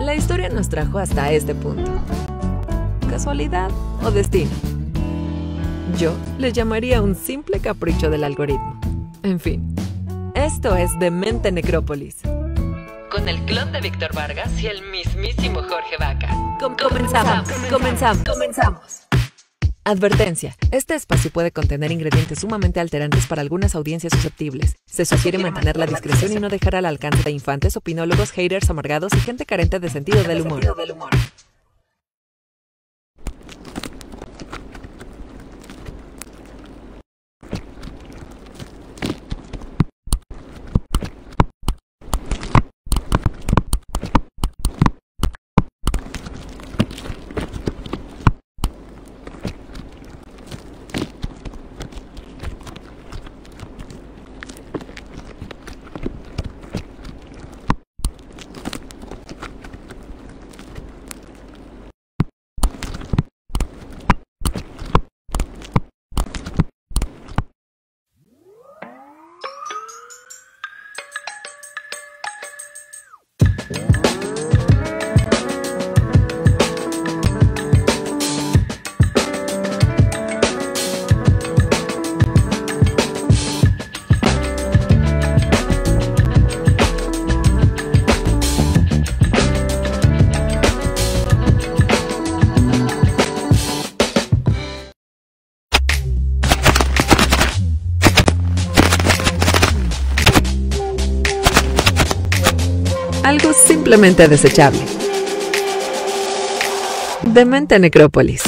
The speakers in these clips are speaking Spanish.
La historia nos trajo hasta este punto. ¿Casualidad o destino? Yo le llamaría un simple capricho del algoritmo. En fin, esto es Demente Necrópolis, con el clon de Víctor Vargas y el mismísimo Jorge Vaca. Comenzamos. Advertencia: este espacio puede contener ingredientes sumamente alterantes para algunas audiencias susceptibles. Se sugiere mantener la discreción y no dejar al alcance de infantes, opinólogos, haters amargados y gente carente de sentido del humor. Algo simplemente desechable. Demente Necrópolis.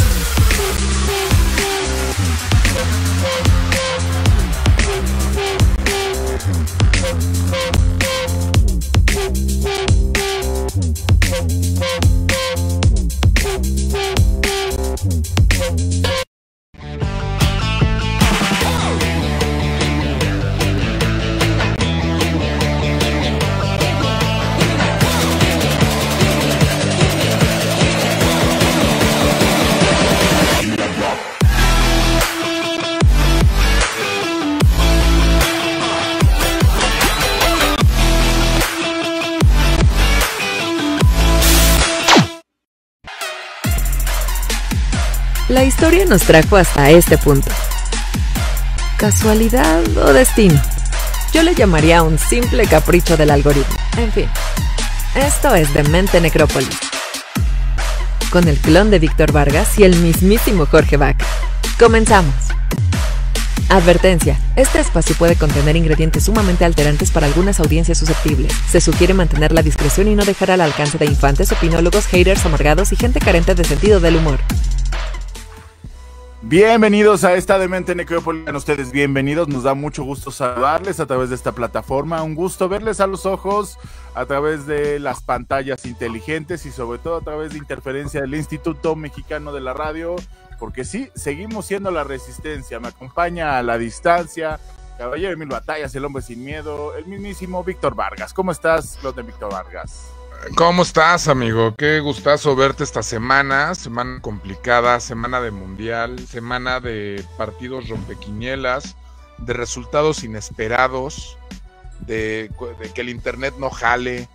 La historia nos trajo hasta este punto. ¿Casualidad o destino? Yo le llamaría un simple capricho del algoritmo. En fin, esto es Demente Necrópolis, con el clon de Víctor Vargas y el mismísimo Jorge Vaca. Comenzamos. Advertencia: este espacio puede contener ingredientes sumamente alterantes para algunas audiencias susceptibles. Se sugiere mantener la discreción y no dejar al alcance de infantes, opinólogos, haters amargados y gente carente de sentido del humor. Bienvenidos a esta Demente Necrópolis. Ustedes bienvenidos, nos da mucho gusto saludarles a través de esta plataforma, un gusto verles a los ojos a través de las pantallas inteligentes y sobre todo a través de interferencia del Instituto Mexicano de la Radio, porque sí, seguimos siendo la resistencia. Me acompaña a la distancia, caballero de mil batallas, el hombre sin miedo, el mismísimo Víctor Vargas. ¿Cómo estás, los de Víctor Vargas? ¿Cómo estás, amigo? Qué gustazo verte esta semana complicada, semana de mundial, semana de partidos rompequinielas, de resultados inesperados, de que el internet no jale.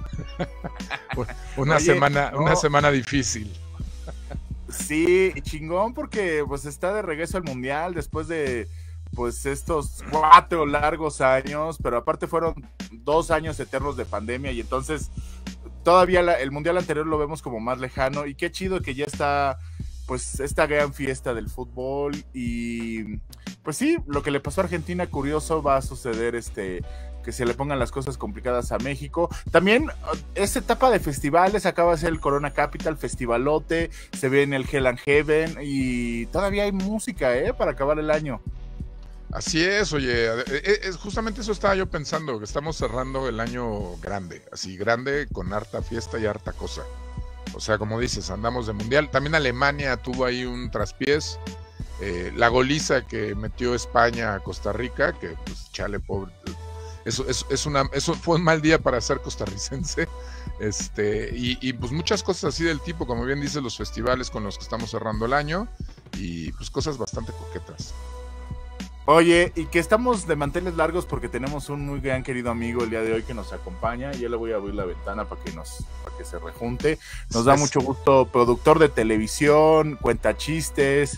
Una semana difícil. Sí, chingón, porque pues está de regreso al mundial después de pues estos 4 largos años, pero aparte fueron 2 años eternos de pandemia y entonces todavía el mundial anterior lo vemos como más lejano y qué chido que ya está pues esta gran fiesta del fútbol y pues sí, lo que le pasó a Argentina curioso va a suceder que se le pongan las cosas complicadas a México. También esta etapa de festivales, acaba de ser el Corona Capital, festivalote, se viene el Hell and Heaven y todavía hay música para acabar el año. Así es, oye, justamente eso estaba yo pensando, que estamos cerrando el año grande, así grande, con harta fiesta y harta cosa. O sea, como dices, andamos de mundial. También Alemania tuvo ahí un traspiés, la goliza que metió España a Costa Rica, que pues chale, pobre, eso fue un mal día para ser costarricense, y pues muchas cosas así del tipo, como bien dices, los festivales con los que estamos cerrando el año, y pues cosas bastante coquetas. Oye, y que estamos de manteles largos porque tenemos un muy gran querido amigo el día de hoy que nos acompaña. Yo le voy a abrir la ventana para que se rejunte. Nos da mucho gusto, productor de televisión, cuenta chistes,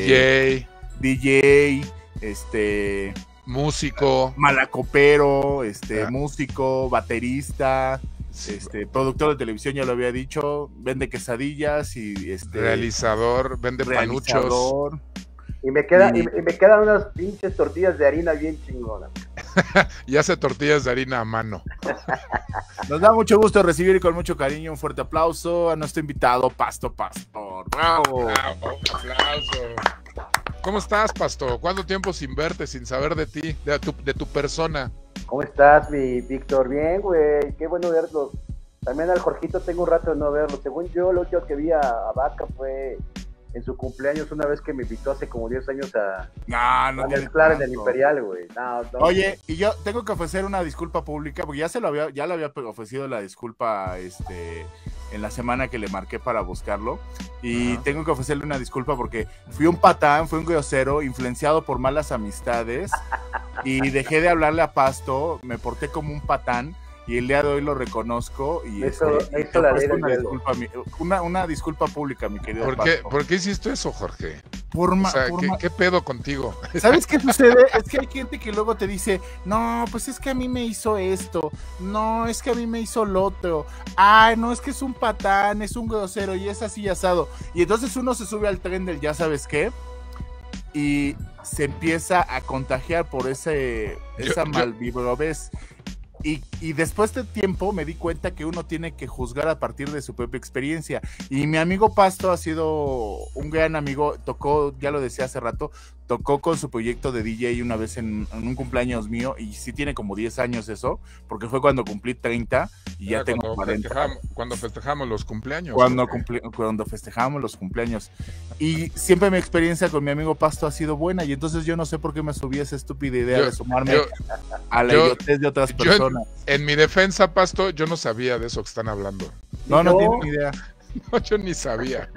DJ, músico, malacopero, músico, baterista, productor de televisión, ya lo había dicho, vende quesadillas y realizador, vende panuchos. Y me quedan unas pinches tortillas de harina bien chingonas. Y hace tortillas de harina a mano. Nos da mucho gusto recibir con mucho cariño un fuerte aplauso a nuestro invitado, Pasto Pastor. ¡Bravo! ¡Bravo! Un aplauso. ¿Cómo estás, Pasto? ¿Cuánto tiempo sin verte, sin saber de ti, de tu persona? ¿Cómo estás, mi Víctor? Bien, güey. Qué bueno verlos. También al Jorgito tengo un rato de no verlo. Según yo, lo último que vi a Vaca fue en su cumpleaños, una vez que me invitó hace como 10 años a mezclar en el Imperial, güey. No. Oye, y yo tengo que ofrecer una disculpa pública, porque ya le había ofrecido la disculpa en la semana que le marqué para buscarlo, y tengo que ofrecerle una disculpa porque fui un patán, fui un grosero, influenciado por malas amistades, y dejé de hablarle a Pasto, me porté como un patán, y el día de hoy lo reconozco y una disculpa pública, mi querido Pasto. ¿Por qué hiciste eso, Jorge? ¿Qué pedo contigo? ¿Sabes qué sucede? Es que hay gente que luego te dice, no, pues es que a mí me hizo esto, no, es que a mí me hizo lo otro, ay, no, es que es un patán, es un grosero y es así asado. Y entonces uno se sube al tren del ya sabes qué y se empieza a contagiar por esa malvibrovez. Y después de tiempo me di cuenta que uno tiene que juzgar a partir de su propia experiencia. Y mi amigo Pasto ha sido un gran amigo, tocó, ya lo decía hace rato, tocó con su proyecto de DJ una vez en un cumpleaños mío, y sí tiene como 10 años eso, porque fue cuando cumplí 30 y ya tengo 40. Cuando festejamos los cumpleaños. Cuando festejamos los cumpleaños. Y siempre mi experiencia con mi amigo Pasto ha sido buena, y entonces yo no sé por qué me subí esa estúpida idea de sumarme a la idiotez de otras personas. En mi defensa, Pasto, yo no sabía de eso que están hablando. No tiene ni idea. No, yo ni sabía.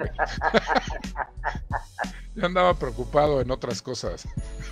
Yo andaba preocupado en otras cosas.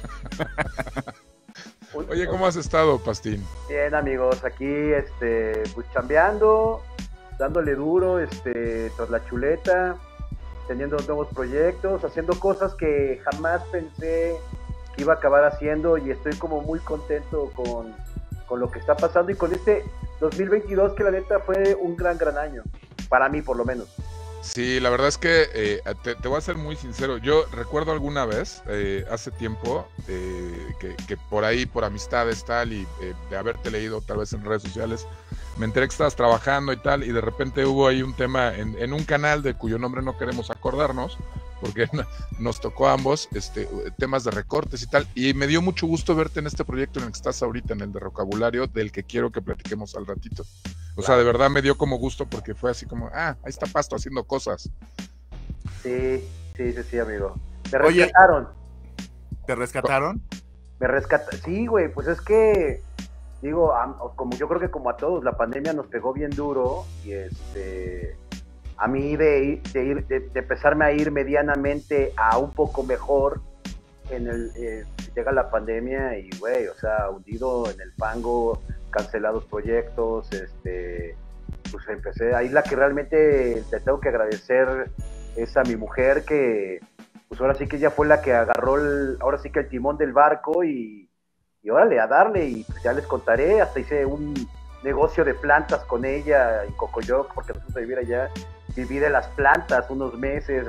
Oye, ¿cómo has estado, Pastín? Bien, amigos, aquí pues chambeando, dándole duro, tras la chuleta, teniendo nuevos proyectos, haciendo cosas que jamás pensé que iba a acabar haciendo, y estoy como muy contento con lo que está pasando y con este 2022 que la neta fue un gran año, para mí por lo menos. Sí, la verdad es que te voy a ser muy sincero. Yo recuerdo alguna vez, hace tiempo, que por ahí, por amistades tal, y de haberte leído tal vez en redes sociales, me enteré que estabas trabajando y tal, y de repente hubo ahí un tema en un canal de cuyo nombre no queremos acordarnos, porque nos tocó a ambos temas de recortes y tal, y me dio mucho gusto verte en este proyecto en el que estás ahorita, en el de Vocabulario, del que quiero que platiquemos al ratito. O sea, de verdad me dio como gusto, porque fue así como, ahí está Pasto haciendo cosas. Sí, amigo. Me rescataron. ¿Te rescataron? Sí, güey, pues es que, digo, como yo creo que como a todos, la pandemia nos pegó bien duro, y a mí de empezarme a ir medianamente a un poco mejor llega la pandemia y, güey, o sea, hundido en el fango, cancelados proyectos, pues empecé, ahí la que realmente te tengo que agradecer es a mi mujer, que pues ahora sí que ella fue la que agarró ahora sí que el timón del barco, y órale, a darle, y pues ya les contaré, hasta hice un negocio de plantas con ella en Cocoyoc, porque nos fuimos a vivir allá, viví de las plantas unos meses,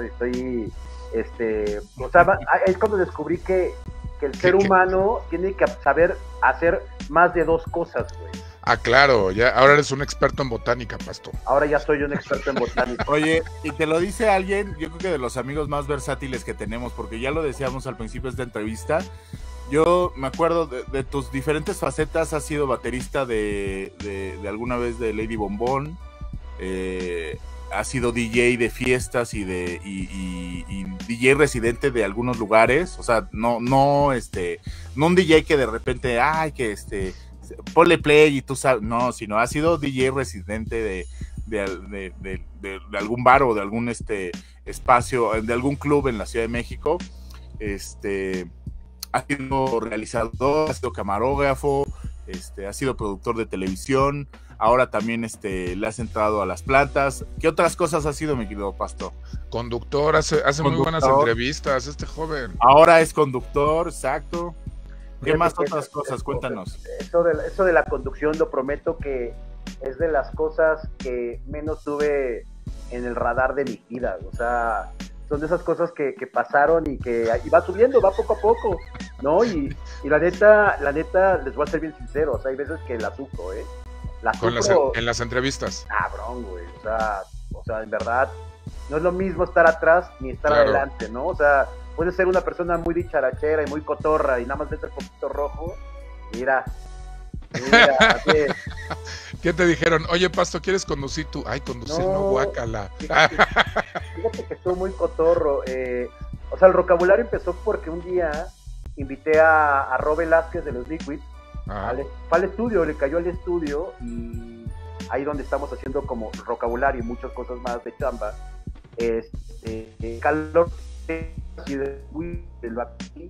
o sea, es cuando descubrí que el ser humano tiene que saber hacer más de dos cosas, güey. Ah, claro, ya ahora eres un experto en botánica, Pasto. Ahora ya soy un experto en botánica. Oye, y te lo dice alguien, yo creo que de los amigos más versátiles que tenemos, porque ya lo decíamos al principio de esta entrevista. Yo me acuerdo de tus diferentes facetas. Has sido baterista de alguna vez de Lady Bombón, has sido DJ de fiestas y DJ residente de algunos lugares. O sea, no un DJ que de repente, ponle play y tú sabes, no, sino ha sido DJ residente de algún bar o de algún espacio, de algún club en la Ciudad de México. ha sido realizador, ha sido camarógrafo, ha sido productor de televisión, ahora también le has entrado a las plantas. ¿Qué otras cosas ha sido, mi querido Pastor? Conductor, hace muy buenas entrevistas, este joven. Ahora es conductor, exacto. ¿Qué más otras cosas? Cuéntanos. Eso de la conducción, lo prometo que es de las cosas que menos tuve en el radar de mi vida. O sea, son de esas cosas que pasaron y va subiendo, va poco a poco, ¿no? Y la neta, les voy a ser bien sincero, o sea, hay veces que la sufro, ¿eh? En las entrevistas. Cabrón, güey, o sea, en verdad, no es lo mismo estar atrás ni estar adelante, ¿no? O sea, puedes ser una persona muy dicharachera y muy cotorra y nada más ves el poquito rojo, mira, ¿Qué te dijeron? Oye, Pasto, ¿quieres conducir tú? Ay, conducir, no, guácala. Fíjate que estuvo muy cotorro. O sea, el vocabulario empezó porque un día invité a Ro Velázquez de los Liquids. Fue al estudio, le cayó al estudio y ahí donde estamos haciendo como vocabulario y muchas cosas más de chamba. Calor y de lo aquí,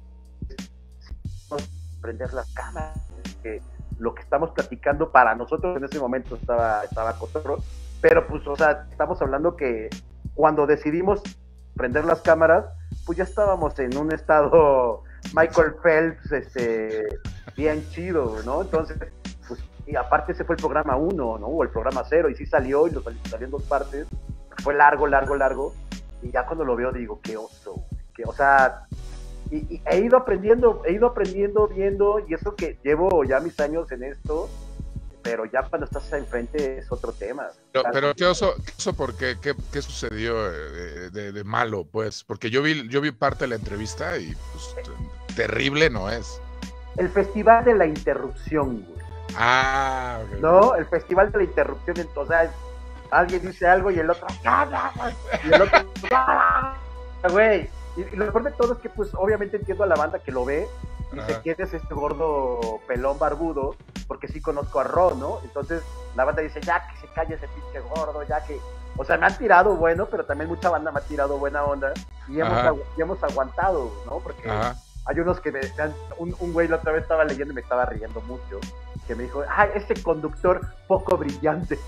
prender las cámaras, que lo que estamos platicando para nosotros en ese momento estaba cotorro, pero pues, o sea, estamos hablando que cuando decidimos prender las cámaras, pues ya estábamos en un estado Michael Phelps, bien chido, ¿no? Entonces, pues, y aparte ese fue el programa 1, ¿no? O el programa 0, y sí salió, y salió en 2 partes, fue largo, y ya cuando lo veo digo, qué oso, o sea, y he ido aprendiendo, viendo, y eso que llevo ya mis años en esto, pero ya cuando estás enfrente es otro tema. Pero qué oso, ¿por qué? ¿Qué sucedió de malo, pues? Porque yo vi parte de la entrevista y pues terrible no es. El festival de la interrupción, güey. Ah, okay. ¿No? El festival de la interrupción, o sea, alguien dice algo y el otro, y el otro, güey. Y lo mejor de todo es que, pues, obviamente entiendo a la banda que lo ve y dice, ¿quién es este gordo pelón barbudo? Porque sí conozco a Ro, ¿no? Entonces, la banda dice, ya que se calle ese pinche gordo, ya que... O sea, me han tirado bueno, pero también mucha banda me ha tirado buena onda y hemos aguantado, ¿no? Porque hay unos que un güey la otra vez estaba leyendo y me estaba riendo mucho, que me dijo, ese conductor poco brillante.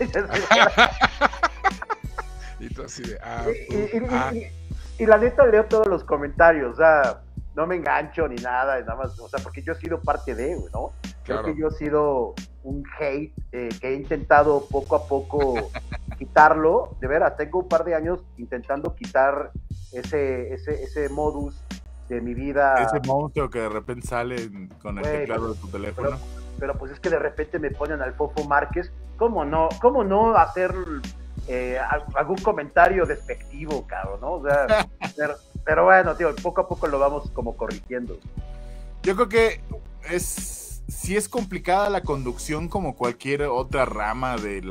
Y tú así de, y la neta leo todos los comentarios, o sea, no me engancho ni nada más, o sea, porque yo he sido parte de, ¿no? Creo que yo he sido un hate que he intentado poco a poco quitarlo, de veras, tengo un par de años intentando quitar ese modus de mi vida. Ese monstruo que de repente sale con el teclado de tu teléfono. Pero pues es que de repente me ponen al Fofo Márquez, ¿cómo no hacer algún comentario despectivo, cabrón, ¿no? O sea, pero bueno, tío, poco a poco lo vamos como corrigiendo. Yo creo que sí es complicada la conducción como cualquier otra rama de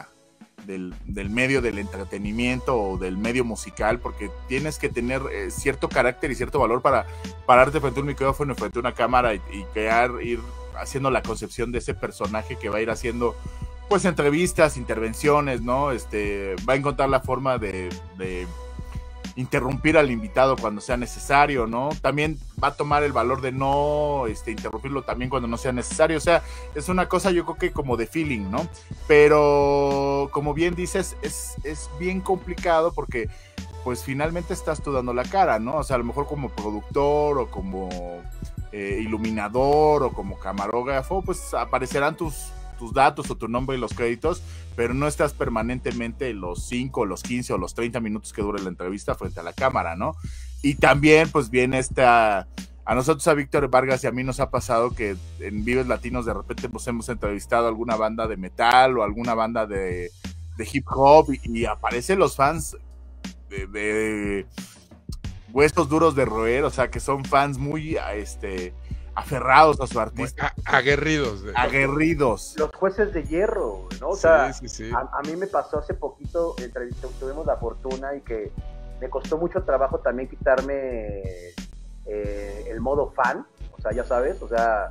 del medio del entretenimiento o del medio musical, porque tienes que tener cierto carácter y cierto valor para pararte frente a un micrófono y frente a una cámara y ir haciendo la concepción de ese personaje que va a ir haciendo pues entrevistas, intervenciones, ¿no? Va a encontrar la forma de interrumpir al invitado cuando sea necesario, ¿no? También va a tomar el valor de no interrumpirlo también cuando no sea necesario. O sea, es una cosa yo creo que como de feeling, ¿no? Pero como bien dices, es bien complicado porque pues finalmente estás tú dando la cara, ¿no? O sea, a lo mejor como productor o como iluminador o como camarógrafo, pues aparecerán tus datos o tu nombre y los créditos, pero no estás permanentemente los 5, los 15 o los 30 minutos que dure la entrevista frente a la cámara, ¿no? Y también pues viene a nosotros, a Víctor Vargas y a mí nos ha pasado que en Vives Latinos de repente pues hemos entrevistado a alguna banda de metal o alguna banda de hip hop y aparecen los fans de huesos duros de roer, o sea que son fans muy aferrados a su artista. Aguerridos. Aguerridos. Los jueces de hierro, ¿no? O sea, sí. A mí me pasó hace poquito, tuvimos la fortuna y que me costó mucho trabajo también quitarme el modo fan, o sea, ya sabes, o sea,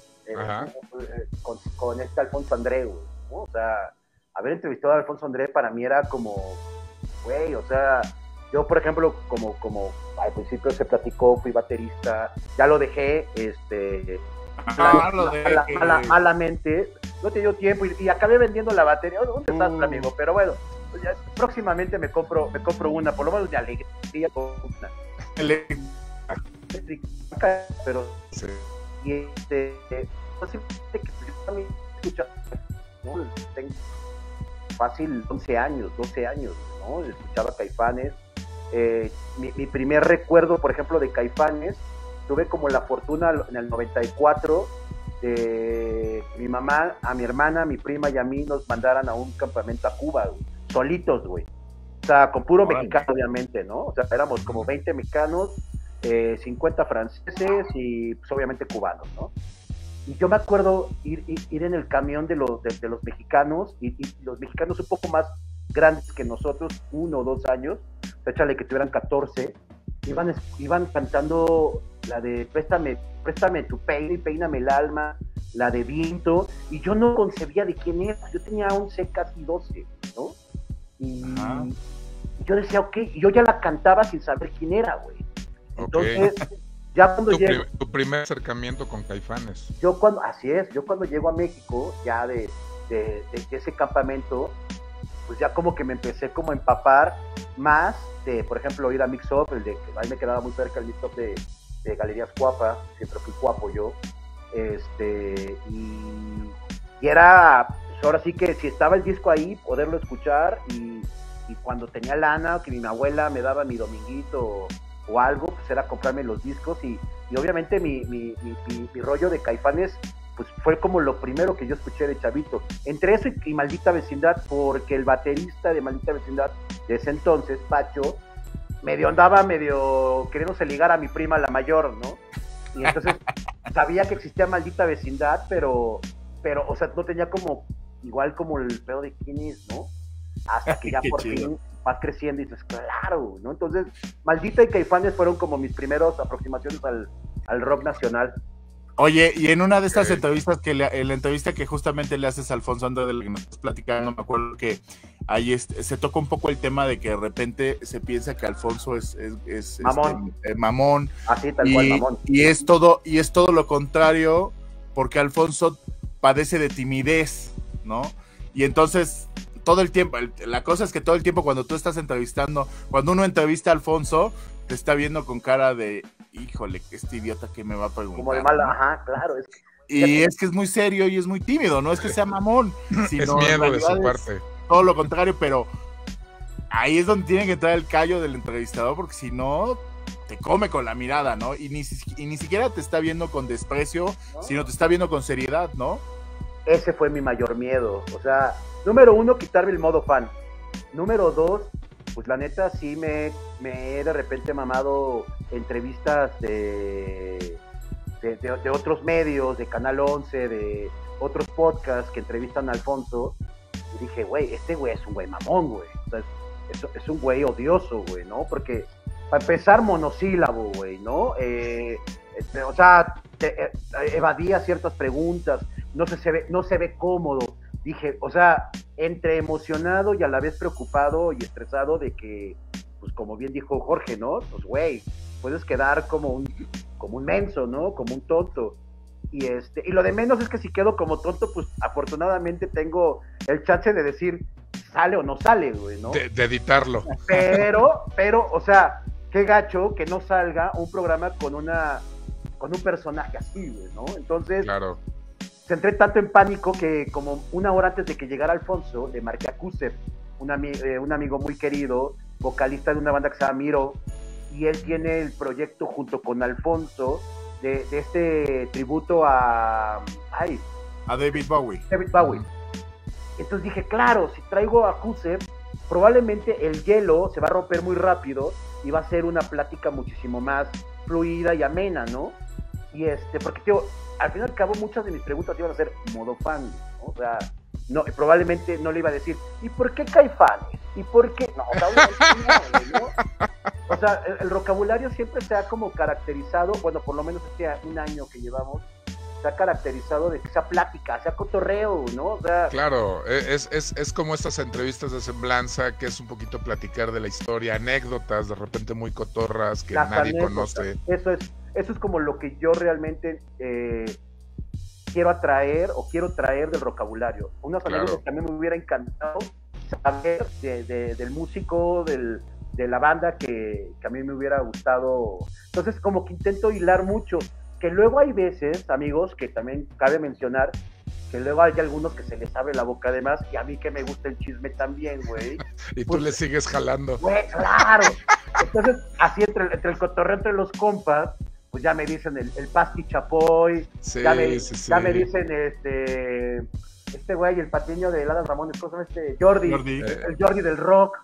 con Alfonso André, ¿no? O sea, haber entrevistado a Alfonso André para mí era como, güey, o sea, Yo, por ejemplo, como al principio se platicó, fui baterista, ya lo dejé, malamente, no te dio tiempo y acabé vendiendo la batería. Un desastre, amigo, pero bueno, pues ya, próximamente me compro una, por lo menos de alegría, con una eléctrica, pero Sí. y posiblemente que yo también escucho, ¿no? Tengo fácil 11 años, 12 años, ¿no? Escuchaba Caifanes. Mi primer recuerdo, por ejemplo, de Caifanes, tuve como la fortuna en el 94 de mi mamá, a mi hermana, a mi prima y a mí nos mandaran a un campamento a Cuba, güey, solitos, güey. O sea, con puro mexicano, obviamente, ¿no? O sea, éramos como 20 mexicanos, 50 franceses y pues obviamente cubanos, ¿no? Y yo me acuerdo ir en el camión de los mexicanos y los mexicanos un poco más grandes que nosotros, 1 o 2 años, échale que tuvieran 14, iban cantando la de préstame tu peine y peíname el alma, la de Viento, y yo no concebía de quién era, yo tenía 11, casi 12, ¿no? Y yo decía, ok, y yo ya la cantaba sin saber quién era, güey. Entonces, ya cuando llego... Tu primer acercamiento con Caifanes. Así es, yo cuando llego a México, ya de ese campamento, pues ya como que me empecé como a empapar más de, por ejemplo, ir a Mix Up, ahí me quedaba muy cerca el Mix Up de Galerías Cuapa, siempre fui guapo yo, y era, pues ahora sí que si estaba el disco ahí, poderlo escuchar, y cuando tenía lana, que mi abuela me daba mi dominguito o algo, pues era comprarme los discos, y obviamente mi rollo de Caifanes, pues fue como lo primero que yo escuché de chavito. Entre eso y Maldita Vecindad, porque el baterista de Maldita Vecindad de ese entonces, Pacho, andaba queriéndose ligar a mi prima, la mayor, ¿no? Y entonces sabía que existía Maldita Vecindad, pero, o sea, no tenía igual como el pedo de quién es, ¿no? Hasta que ya por fin vas creciendo y dices, claro, ¿no? Entonces, Maldita y Caifanes fueron como mis primeros aproximaciones al rock nacional. Oye, y en una de estas entrevistas, en la entrevista que justamente le haces a Alfonso André, de la que nos estás platicando, me acuerdo que ahí se toca un poco el tema de que de repente se piensa que Alfonso es mamón. Mamón. Así, tal cual, mamón. Y es todo lo contrario, porque Alfonso padece de timidez, ¿no? Y entonces, todo el tiempo, la cosa es que todo el tiempo cuando tú estás entrevistando, cuando uno entrevista a Alfonso, te está viendo con cara de, híjole, este idiota que me va a preguntar. Como de mala, ajá, claro. Y es que es muy serio y es muy tímido, no es que sea mamón, sino es miedo de su parte. Todo lo contrario, pero ahí es donde tiene que entrar el callo del entrevistador, porque si no, te come con la mirada, ¿no? Y ni siquiera te está viendo con desprecio, ¿no? Sino te está viendo con seriedad, ¿no? Ese fue mi mayor miedo. O sea, número 1, quitarme el modo fan. Número 2, pues la neta sí me he de repente mamado entrevistas de otros medios, de Canal 11, de otros podcasts que entrevistan a Alfonso, y dije, güey, este güey es un güey mamón, güey. O sea, es un güey odioso, güey, ¿no? Porque, para empezar, monosílabo, güey, ¿no? O sea, evadía ciertas preguntas, no se ve cómodo. Dije, o sea, entre emocionado y a la vez preocupado y estresado de que, pues como bien dijo Jorge, ¿no? Pues güey, puedes quedar como un menso, ¿no? Como un tonto. Y lo de menos es que si quedo como tonto, pues afortunadamente tengo el chance de decir sale o no sale, güey, ¿no? De editarlo. Pero, o sea, qué gacho que no salga un programa con un personaje así, güey, ¿no? Entonces, claro. Entré tanto en pánico que como 1 hora antes de que llegara Alfonso, le marqué a Kusev, un amigo muy querido, vocalista de una banda que se llama Miro, y él tiene el proyecto junto con Alfonso de este tributo a David Bowie. Entonces dije, claro, si traigo a Kusev, probablemente el hielo se va a romper muy rápido y va a ser una plática muchísimo más fluida y amena, ¿no? Y porque tío, al fin y al cabo muchas de mis preguntas iban a ser modo fan, ¿no? O sea, no, probablemente no le iba a decir, ¿y por qué Caifanes? ¿Y por qué? No, o sea, ¿no? O sea, el vocabulario siempre se ha como caracterizado, bueno, por lo menos un año que llevamos, se ha caracterizado de que sea plática, sea cotorreo, ¿no? O sea, claro, es como estas entrevistas de semblanza, que es un poquito platicar de la historia, anécdotas de repente muy cotorras que nadie conoce. Eso es como lo que yo realmente quiero atraer o quiero traer del vocabulario. Unas anécdotas que también me hubiera encantado saber del músico, de la banda que a mí me hubiera gustado. Entonces como que intento hilar mucho, que luego hay veces, amigos, que también cabe mencionar, que luego hay algunos que se les abre la boca además, y a mí que me gusta el chisme también, güey. Y pues, tú le sigues jalando. Güey, claro. Entonces, así entre el cotorreo entre los compas, pues ya me dicen el Pasqui Chapoy, sí, ya me dicen este güey, el patiño de Adal Ramones, ¿cómo se llama Jordi. El Jordi del rock,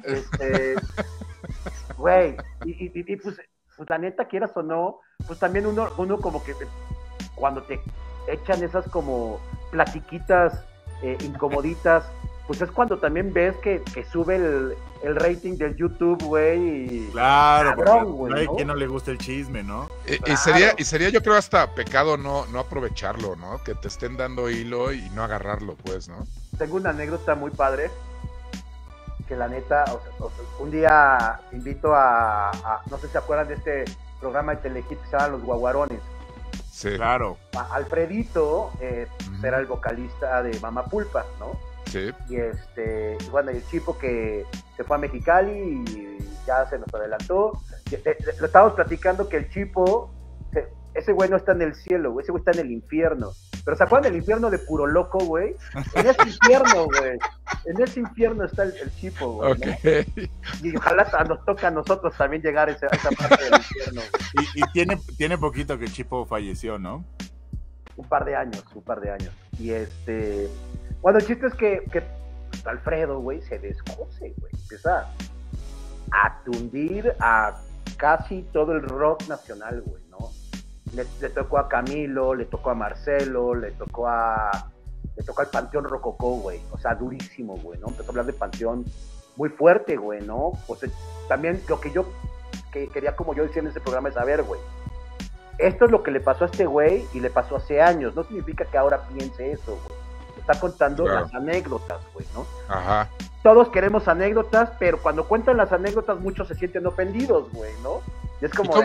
güey, y pues la neta, quieras o no, pues también uno como que cuando te echan esas como platiquitas incomoditas, pues es cuando también ves que sube el rating del YouTube, güey. Claro, cabrón, güey, no hay ¿no? quien no le guste el chisme, ¿no? Claro. Y sería yo creo hasta pecado no aprovecharlo, ¿no? Que te estén dando hilo y no agarrarlo, pues, ¿no? Tengo una anécdota muy padre, que la neta, un día invito a no sé si se acuerdan de este programa de Telehit que se llama Los Guaguarones. Sí, claro. Alfredito era el vocalista de Mama Pulpa, ¿no? Sí. Y bueno, y el Chipo que se fue a Mexicali y ya se nos adelantó. Lo estábamos platicando que el Chipo, ese güey no está en el cielo, güey, ese güey está en el infierno. Pero ¿se acuerdan del infierno de Puro Loco, güey? En ese infierno, güey. En ese infierno está el Chipo, güey. Okay. ¿no? Y ojalá nos toca a nosotros también llegar a esa parte del infierno, güey. Y tiene poquito que el Chipo falleció, ¿no? Un par de años. Y bueno, el chiste es que Alfredo, güey, se descoce, güey. Empieza a tundir a casi todo el rock nacional, güey, ¿no? Le tocó a Camilo, le tocó a Marcelo, le tocó al Panteón Rococó, güey. O sea, durísimo, güey, ¿no? Empezó a hablar de Panteón muy fuerte, güey, ¿no? Pues también lo que yo quería, como yo decía en ese programa, es, a ver, güey, esto es lo que le pasó a este güey y le pasó hace años. No significa que ahora piense eso, güey. Está contando las anécdotas, güey, ¿no? Ajá. Todos queremos anécdotas, pero cuando cuentan las anécdotas muchos se sienten ofendidos, güey, ¿no? Y es como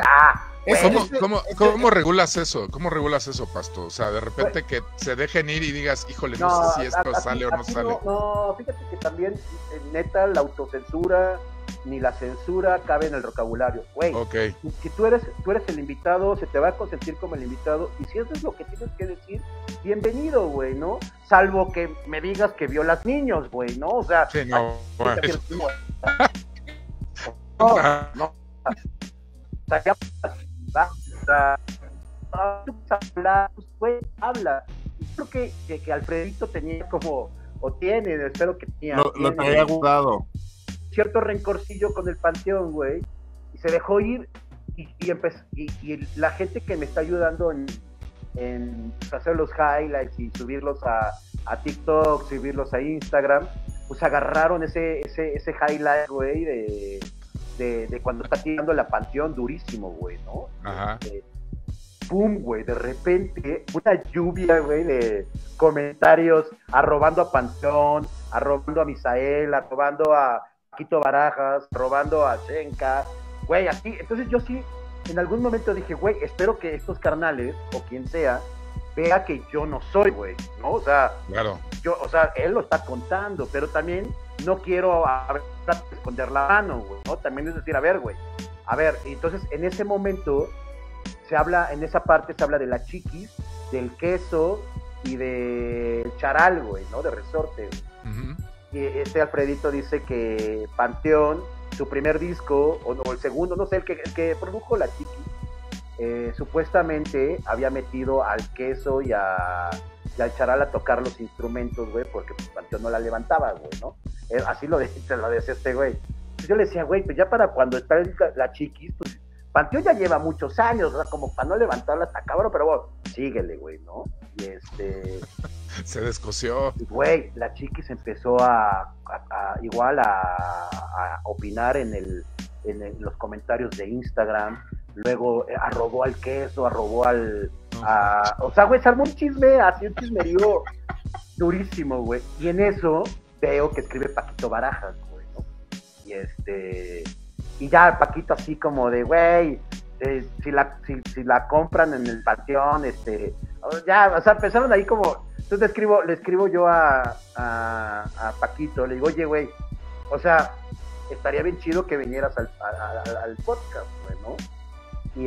¿Cómo regulas eso? ¿Cómo regulas eso, Pasto? O sea, de repente que se dejen ir y digas, híjole, no sé si esto sale o no sale. No, fíjate que también, neta, la autocensura ni la censura cabe en el vocabulario, güey. Okay. Si tú eres el invitado, se te va a consentir como el invitado, y si eso es lo que tienes que decir, bienvenido, güey, ¿no? Salvo que me digas que violas niños, güey, ¿no? O sea, sí, no. No. Tú hablas, güey, habla. Yo creo que Alfredito tenía como, o tiene, espero que tenía. Lo traía guardado. Cierto rencorcillo con el Panteón, güey, y se dejó ir, y la gente que me está ayudando en hacer los highlights y subirlos a TikTok, subirlos a Instagram, pues agarraron ese highlight, güey, de cuando está tirando la Panteón durísimo, güey, ¿no? Ajá. Pum, güey, de repente, una lluvia, güey, de comentarios arrobando a Panteón, arrobando a Misael, arrobando a Quito Barajas, robando a Shenka, güey, así. Entonces yo sí, en algún momento dije, güey, espero que estos carnales, o quien sea, vea que yo no soy, güey, ¿no? O sea, claro. Él lo está contando, pero también no quiero esconder la mano, güey, ¿no? También es decir, a ver, entonces en ese momento en esa parte se habla de la chiquis, del queso y del charal, güey, ¿no? De resorte, güey. Uh-huh. Y Alfredito dice que Panteón, su primer disco, o el segundo, no sé, el que produjo la chiquis, supuestamente había metido al queso y al charal a tocar los instrumentos, güey, porque pues, Panteón no la levantaba, güey, ¿no? Así lo decía este güey. Entonces yo le decía, güey, pues ya para cuando está la chiquis, pues Panteón ya lleva muchos años, o sea, como para no levantarla hasta cabrón, pero bueno, síguele, güey, ¿no? Y se descoció. Güey, la chiquis empezó igual a opinar en los comentarios de Instagram, luego arrobó al queso, arrobó al o sea, güey, se armó un chisme, así un chismerío durísimo, güey. Y en eso veo que escribe Paquito Barajas, güey, ¿no? Y ya Paquito así como de, güey, si la compran en el panteón, ya, o sea, empezaron ahí como, entonces le escribo yo a Paquito, le digo, oye, güey, o sea, estaría bien chido que vinieras al podcast, güey, ¿no? Y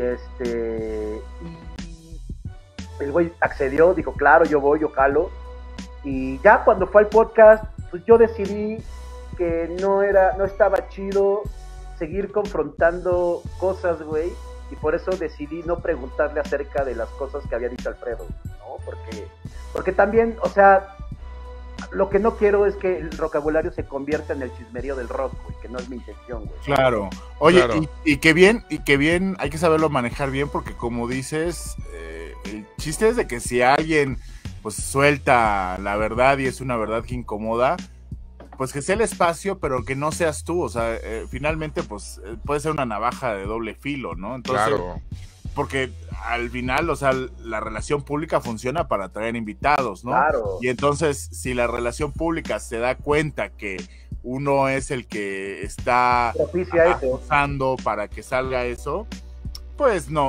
el güey accedió, dijo, claro, yo voy, yo jalo. Y ya cuando fue al podcast, pues yo decidí que no estaba chido seguir confrontando cosas, güey, y por eso decidí no preguntarle acerca de las cosas que había dicho Alfredo, ¿no? Porque también, o sea, lo que no quiero es que el vocabulario se convierta en el chismerío del rock, güey, que no es mi intención, güey. Claro. Oye, Claro. Y que bien, hay que saberlo manejar bien, porque como dices, el chiste es de que si alguien pues suelta la verdad y es una verdad que incomoda, pues que sea el espacio, pero que no seas tú, o sea, finalmente pues puede ser una navaja de doble filo, ¿no? Entonces, Claro. porque al final, o sea, la relación pública funciona para atraer invitados, ¿no? Claro. Y entonces, si la relación pública se da cuenta que uno es el que está Propicia eso. acosando para que salga eso, pues no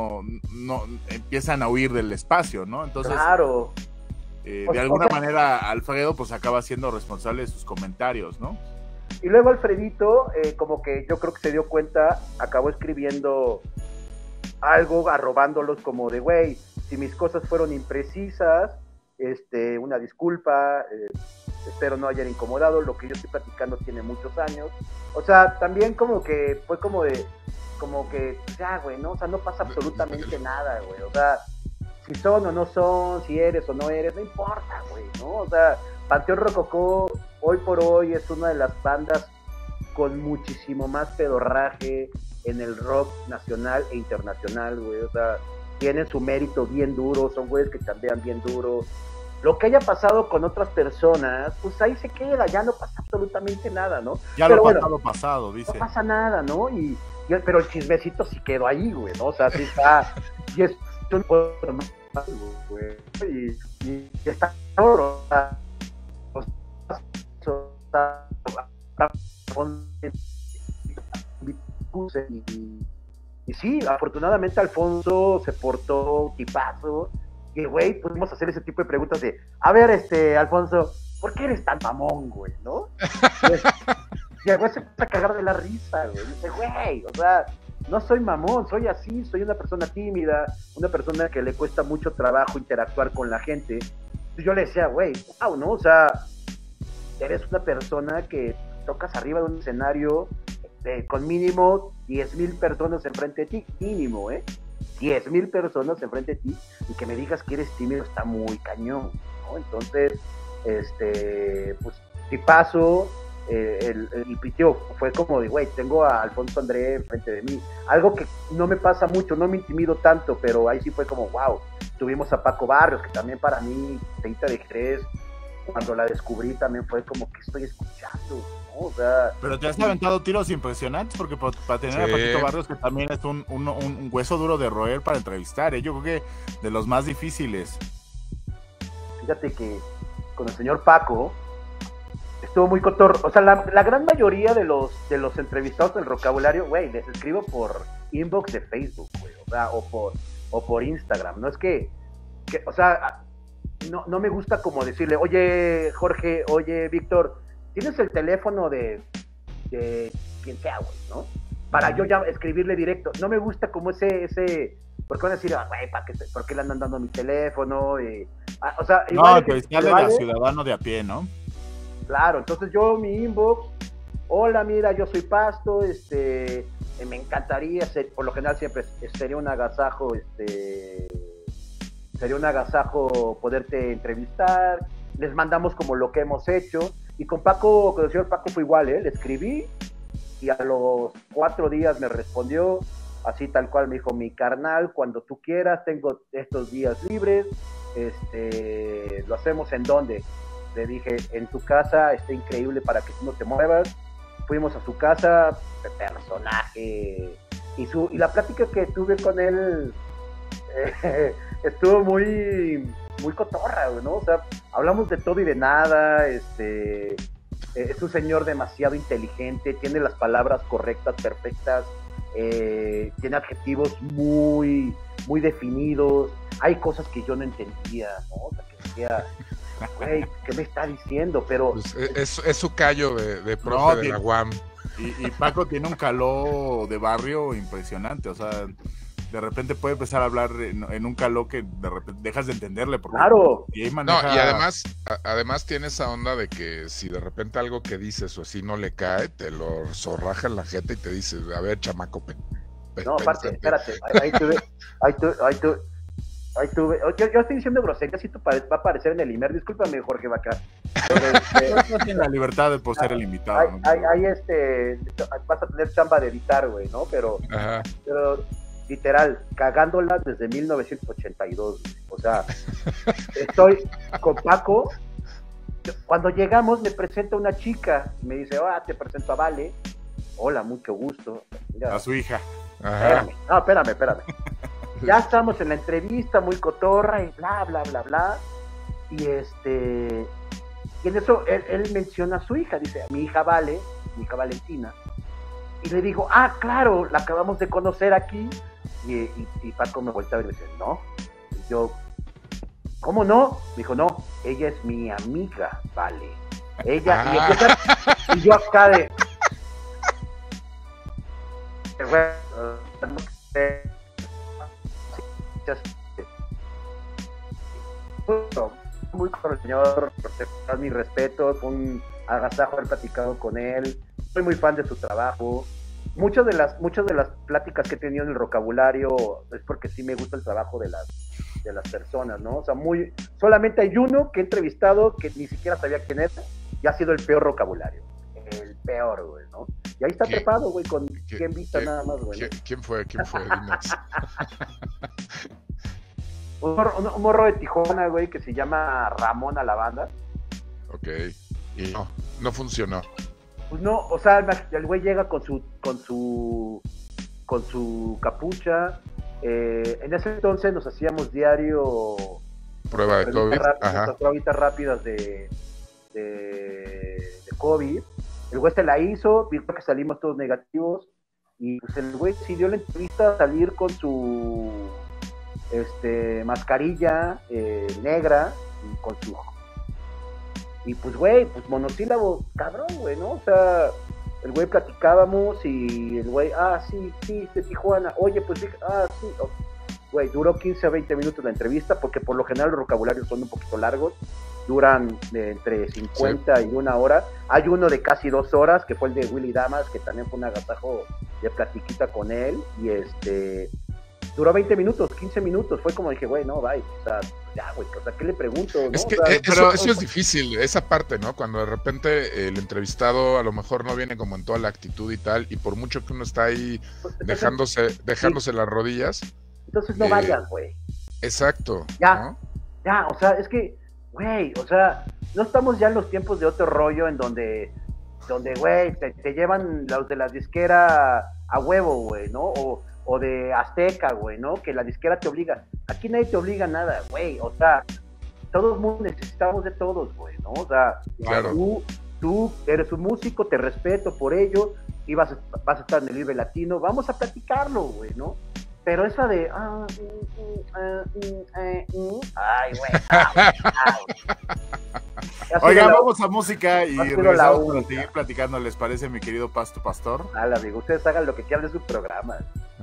empiezan a huir del espacio, ¿no? Entonces, Claro. de alguna manera, Alfredo pues acaba siendo responsable de sus comentarios, ¿no? Y luego Alfredito, como que yo creo que se dio cuenta, acabó escribiendo algo, arrobándolos como de, güey, si mis cosas fueron imprecisas, una disculpa, espero no hayan incomodado, lo que yo estoy platicando tiene muchos años. O sea, también como que fue como que, ya, güey, ¿no? O sea, no pasa absolutamente nada, güey. O sea, si son o no son, si eres o no eres, no importa, güey, ¿no? O sea, Panteón Rococó, hoy por hoy, es una de las bandas con muchísimo más pedorraje en el rock nacional e internacional, güey. O sea, tienen su mérito bien duro, son güeyes que chambean bien duro. Lo que haya pasado con otras personas, pues ahí se queda, ya no pasa absolutamente nada, ¿no? Ya pero lo bueno, pasado, dice. no pasa nada, ¿no? Pero el chismecito sí quedó ahí, güey, ¿no? O sea, sí está, y es un güey, y está oro, y sí, afortunadamente Alfonso se portó tipazo, y güey, pudimos hacer ese tipo de preguntas de, a ver, Alfonso, ¿por qué eres tan mamón, güey, no? Y el güey se empieza a cagar de la risa, güey, y dice, güey, o sea, no soy mamón, soy así, soy una persona tímida, una persona que le cuesta mucho trabajo interactuar con la gente. Y yo le decía, güey, wow, ¿no? O sea, eres una persona que tocas arriba de un escenario con mínimo 10,000 personas enfrente de ti, mínimo, 10,000 personas enfrente de ti, y que me digas que eres tímido está muy cañón, ¿no? Entonces, pues, tipazo. El pitio fue como de, güey, tengo a Alfonso André enfrente de mí, algo que no me pasa mucho, no me intimido tanto, pero ahí sí fue como, wow. Tuvimos a Paco Barrios, que también para mí, Teita de Jerez, cuando la descubrí también fue como, que estoy escuchando, ¿no? O sea, pero te has aventado tiros impresionantes, porque para tener a Paquito Barrios, que también es un hueso duro de roer para entrevistar, yo creo que de los más difíciles. Fíjate que con el señor Paco estuvo muy cotorro. O sea, la gran mayoría de los entrevistados del vocabulario, güey, les escribo por inbox de Facebook, güey, o sea, o por Instagram. No es que o sea, no me gusta como decirle, oye, Jorge, oye, Víctor, ¿tienes el teléfono de quien sea, güey, no? Para yo ya escribirle directo. No me gusta como ese ¿por qué van a decir, güey, ¿por qué le andan dando mi teléfono? O sea, igual No, que sale de ciudadano de a pie, ¿no? Claro, entonces yo mi inbox, hola, mira, yo soy Pasto, me encantaría por lo general siempre sería un agasajo, poderte entrevistar, les mandamos como lo que hemos hecho, y con el señor Paco fue igual, le escribí, y a los 4 días me respondió, así tal cual, me dijo, mi carnal, cuando tú quieras, tengo estos días libres, lo hacemos ¿en dónde? Le dije, en tu casa, está increíble para que tú no te muevas. Fuimos a su casa, personaje, y la plática que tuve con él estuvo muy cotorra, güey, ¿no? O sea, hablamos de todo y de nada, es un señor demasiado inteligente, tiene las palabras correctas, perfectas, tiene adjetivos muy definidos, hay cosas que yo no entendía, ¿no? O sea, que decía, güey, ¿qué me está diciendo? Pero pues es su callo de profe de la UAM. Y Paco tiene un caló de barrio impresionante, o sea, de repente puede empezar a hablar en un caló que de repente dejas de entenderle. Porque claro. Y además tiene esa onda de que si de repente algo que dices o así no le cae, te lo zorraja en la jeta y te dice, a ver, chamaco, no, aparte, espérate, ahí tuve, yo estoy diciendo groserías, si va a aparecer en el Imer, discúlpame, Jorge Vaca. No tiene la libertad de ser el invitado. Ahí vas a tener chamba de editar, güey, ¿no? Pero literal, cagándola desde 1982, güey. O sea, estoy con Paco, cuando llegamos me presenta una chica, me dice, te presento a Vale, hola, mucho gusto. Mira, a su hija. Espérame. Ya estamos en la entrevista, muy cotorra y bla, bla, bla, bla. Y en eso él menciona a su hija, dice, mi hija Vale, mi hija Valentina. Y le digo, claro, la acabamos de conocer aquí. Y Paco me voltea y me dice, ¿no? Y yo, ¿cómo no? Me dijo, no, ella es mi amiga, Vale. Ella, y yo acá de... Muy con el señor, mi respeto, fue un agasajo haber platicado con él, soy muy fan de su trabajo. Muchas de las pláticas que he tenido en el vocabulario es porque sí me gusta el trabajo de las personas, ¿no? O sea, solamente hay uno que he entrevistado que ni siquiera sabía quién era y ha sido el peor vocabulario. El peor, güey, ¿no? Y ahí está trepado, güey, con 100 vistas nada más, güey. ¿Quién fue? Un morro de Tijuana, güey, que se llama Ramón a la banda. Ok. Y no funcionó. Pues no, o sea, el güey llega con su capucha. En ese entonces nos hacíamos diario prueba de COVID. Nuestras pruebitas rápidas de COVID. El güey se la hizo, vio que salimos todos negativos. Y pues el güey decidió la entrevista a salir con su mascarilla negra y con su... Y pues, güey, pues monosílabo, cabrón, güey, ¿no? O sea, el güey platicábamos y el güey, sí, de Tijuana. Oye, pues, sí. Güey, duró 15 a 20 minutos la entrevista porque por lo general los vocabularios son un poquito largos. Duran entre 50 y una hora. Hay uno de casi 2 horas, que fue el de Willy Damas, que también fue un agasajo de platiquita con él. Y duró 20 minutos, 15 minutos. Fue como dije, güey, no, bye. O sea, ya, güey, o sea, ¿qué le pregunto? ¿No? Es que eso es difícil, esa parte, ¿no? Cuando de repente el entrevistado a lo mejor no viene como en toda la actitud y tal, y por mucho que uno está ahí dejándose las rodillas. Entonces no vayas, güey. Exacto. Ya, o sea, es que, güey, o sea, no estamos ya en los tiempos de otro rollo en donde güey, te llevan los de la disquera a huevo, güey, ¿no? O de Azteca, güey, ¿no? Que la disquera te obliga. Aquí nadie te obliga a nada, güey. O sea, todo el mundo necesitamos de todos, güey, ¿no? O sea, claro. Tú eres un músico, te respeto por ello, y vas a estar en el Vive Latino, vamos a platicarlo, güey, ¿no? Pero esa de... ay, güey. Oiga, vamos a música y regresamos para seguir platicando. ¿Les parece, mi querido Pasto Pastor? Amigo, ustedes hagan lo que quieran de su programa.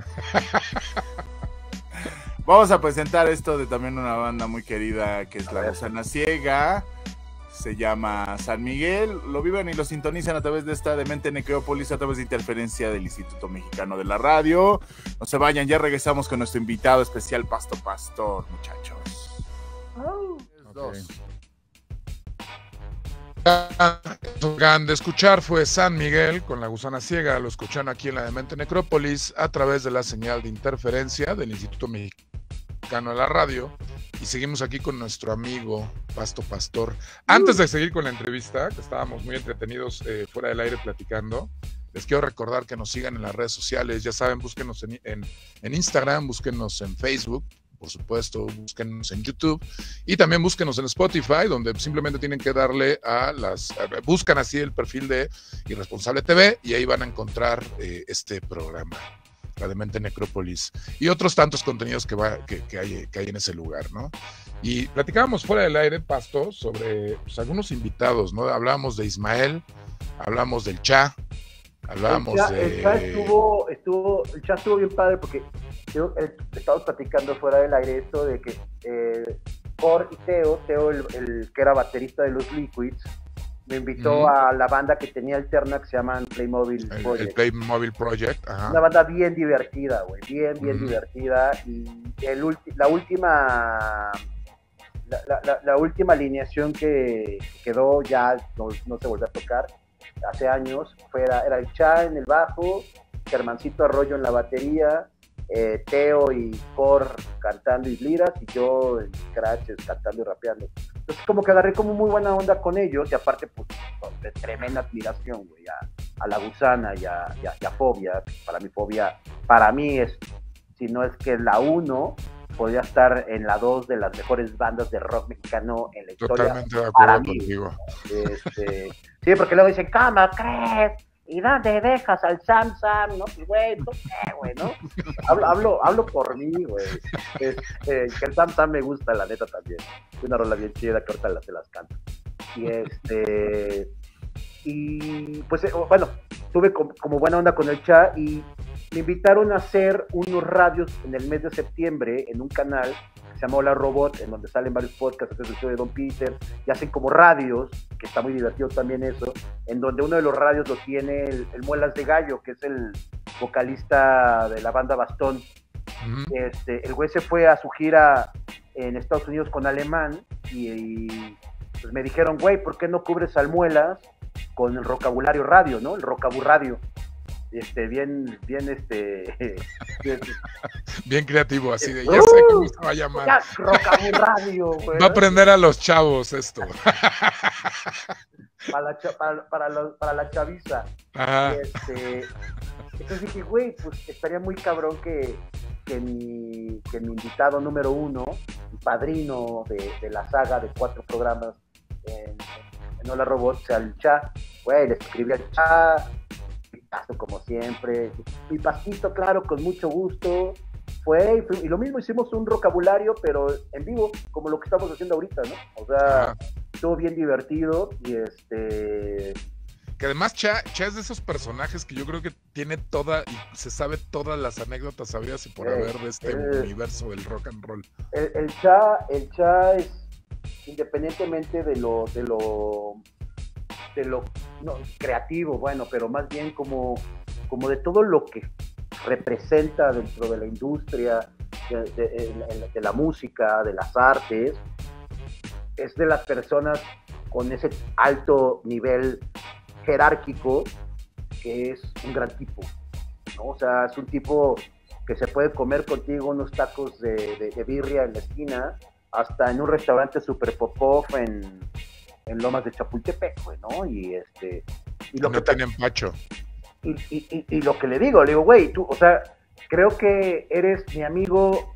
Vamos a presentar esto de también una banda muy querida que es La Gusana Ciega. Se llama San Miguel. Lo viven y lo sintonizan a través de esta Demente Necrópolis, a través de interferencia del Instituto Mexicano de la Radio. No se vayan, ya regresamos con nuestro invitado especial, Pasto Pastor, muchachos. Okay. Lo que acaban de escuchar fue San Miguel con La Gusana Ciega. Lo escuchan aquí en la Demente Necrópolis a través de la señal de interferencia del Instituto Mexicano de la Radio. Y seguimos aquí con nuestro amigo Pasto Pastor. Antes de seguir con la entrevista, que estábamos muy entretenidos fuera del aire platicando, les quiero recordar que nos sigan en las redes sociales. Ya saben, búsquenos en Instagram, búsquenos en Facebook, por supuesto, búsquenos en YouTube y también búsquenos en Spotify, donde simplemente tienen que darle buscan así el perfil de Irresponsable TV y ahí van a encontrar este programa, la Demente Necrópolis, y otros tantos contenidos que hay en ese lugar, ¿no? Y platicábamos fuera del aire, Pasto, sobre pues, algunos invitados, ¿no? Hablábamos de Ismael, hablamos del Cha, hablábamos el Cha estuvo bien padre porque estábamos platicando fuera del aire esto de que Cor y Teo el que era baterista de los Liquids, me invitó a la banda que tenía alterna que se llaman Playmobil Project. El Playmobil Project, ajá. Una banda bien divertida, güey, bien divertida. Y la última alineación que quedó ya no se volvió a tocar hace años. Era el Cha en el bajo, Germancito Arroyo en la batería, Teo y Cor cantando y liras, y yo en scratches cantando y rapeando. Entonces como que agarré como muy buena onda con ellos, y aparte pues de tremenda admiración, güey, a La Gusana y a Fobia. Para mí es, si no es que la 1, podría estar en la 2 de las mejores bandas de rock mexicano en la historia. Totalmente de acuerdo contigo. Sí, porque luego dicen, ¿cómo crees? ¿Y dónde dejas al Sam? No, pues, güey, no sé, güey, ¿no? Hablo por mí, güey. Que el Sam me gusta, la neta, también. Es una rola bien chida que ahorita se las canto. Y pues, bueno, tuve como buena onda con el Cha y me invitaron a hacer unos radios en el mes de septiembre en un canal que se llama Hola Robot, en donde salen varios podcasts, el show de Don Peter, y hacen como radios, que está muy divertido también eso, en donde uno de los radios lo tiene el Muelas de Gallo, que es el vocalista de la banda Bastón. El güey se fue a su gira en Estados Unidos con Alemán y pues me dijeron, güey, ¿por qué no cubres al Muelas con el Rocabulario Radio, ¿no? El Rocabur Radio. Bien creativo, así de, ya sé cómo se va a llamar. Ya, Rocabur Radio, güey. Va a aprender a los chavos esto. Para la chaviza. Ajá. Entonces dije, güey, pues estaría muy cabrón que mi invitado número 1, mi padrino de la saga de 4 programas en Hola Robot, sea el Cha. Güey, le escribí al Cha, como siempre, mi pasito, claro, con mucho gusto. Y lo mismo, hicimos un Rocabulario, pero en vivo, como lo que estamos haciendo ahorita, ¿no? O sea, estuvo bien divertido y que además Cha es de esos personajes que yo creo que tiene y se sabe todas las anécdotas habidas y por haber de este universo del rock and roll. El Cha es, independientemente de lo no, creativo, bueno, pero más bien como de todo lo que representa dentro de la industria, de la música, de las artes, es de las personas con ese alto nivel jerárquico, que es un gran tipo, ¿no? O sea, es un tipo que se puede comer contigo unos tacos de birria en la esquina, hasta en un restaurante super pop-off en Lomas de Chapultepec, güey, ¿no? Y lo no tiene empacho. Y lo que le digo, güey, tú, o sea, creo que eres mi amigo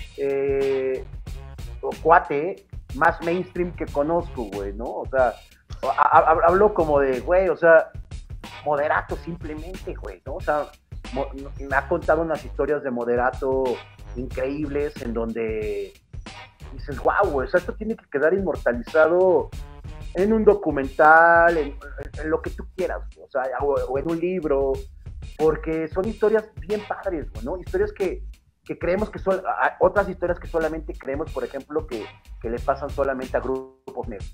o cuate más mainstream que conozco, güey, ¿no? O sea, hablo como de, güey, o sea, Moderato simplemente, güey, ¿no? O sea, me ha contado unas historias de Moderato increíbles en donde dices, wow, güey, o sea, esto tiene que quedar inmortalizado en un documental, en lo que tú quieras, o sea, o en un libro, porque son historias bien padres, ¿no? Historias que creemos que son, otras historias que solamente creemos, por ejemplo, que le pasan solamente a grupos negros.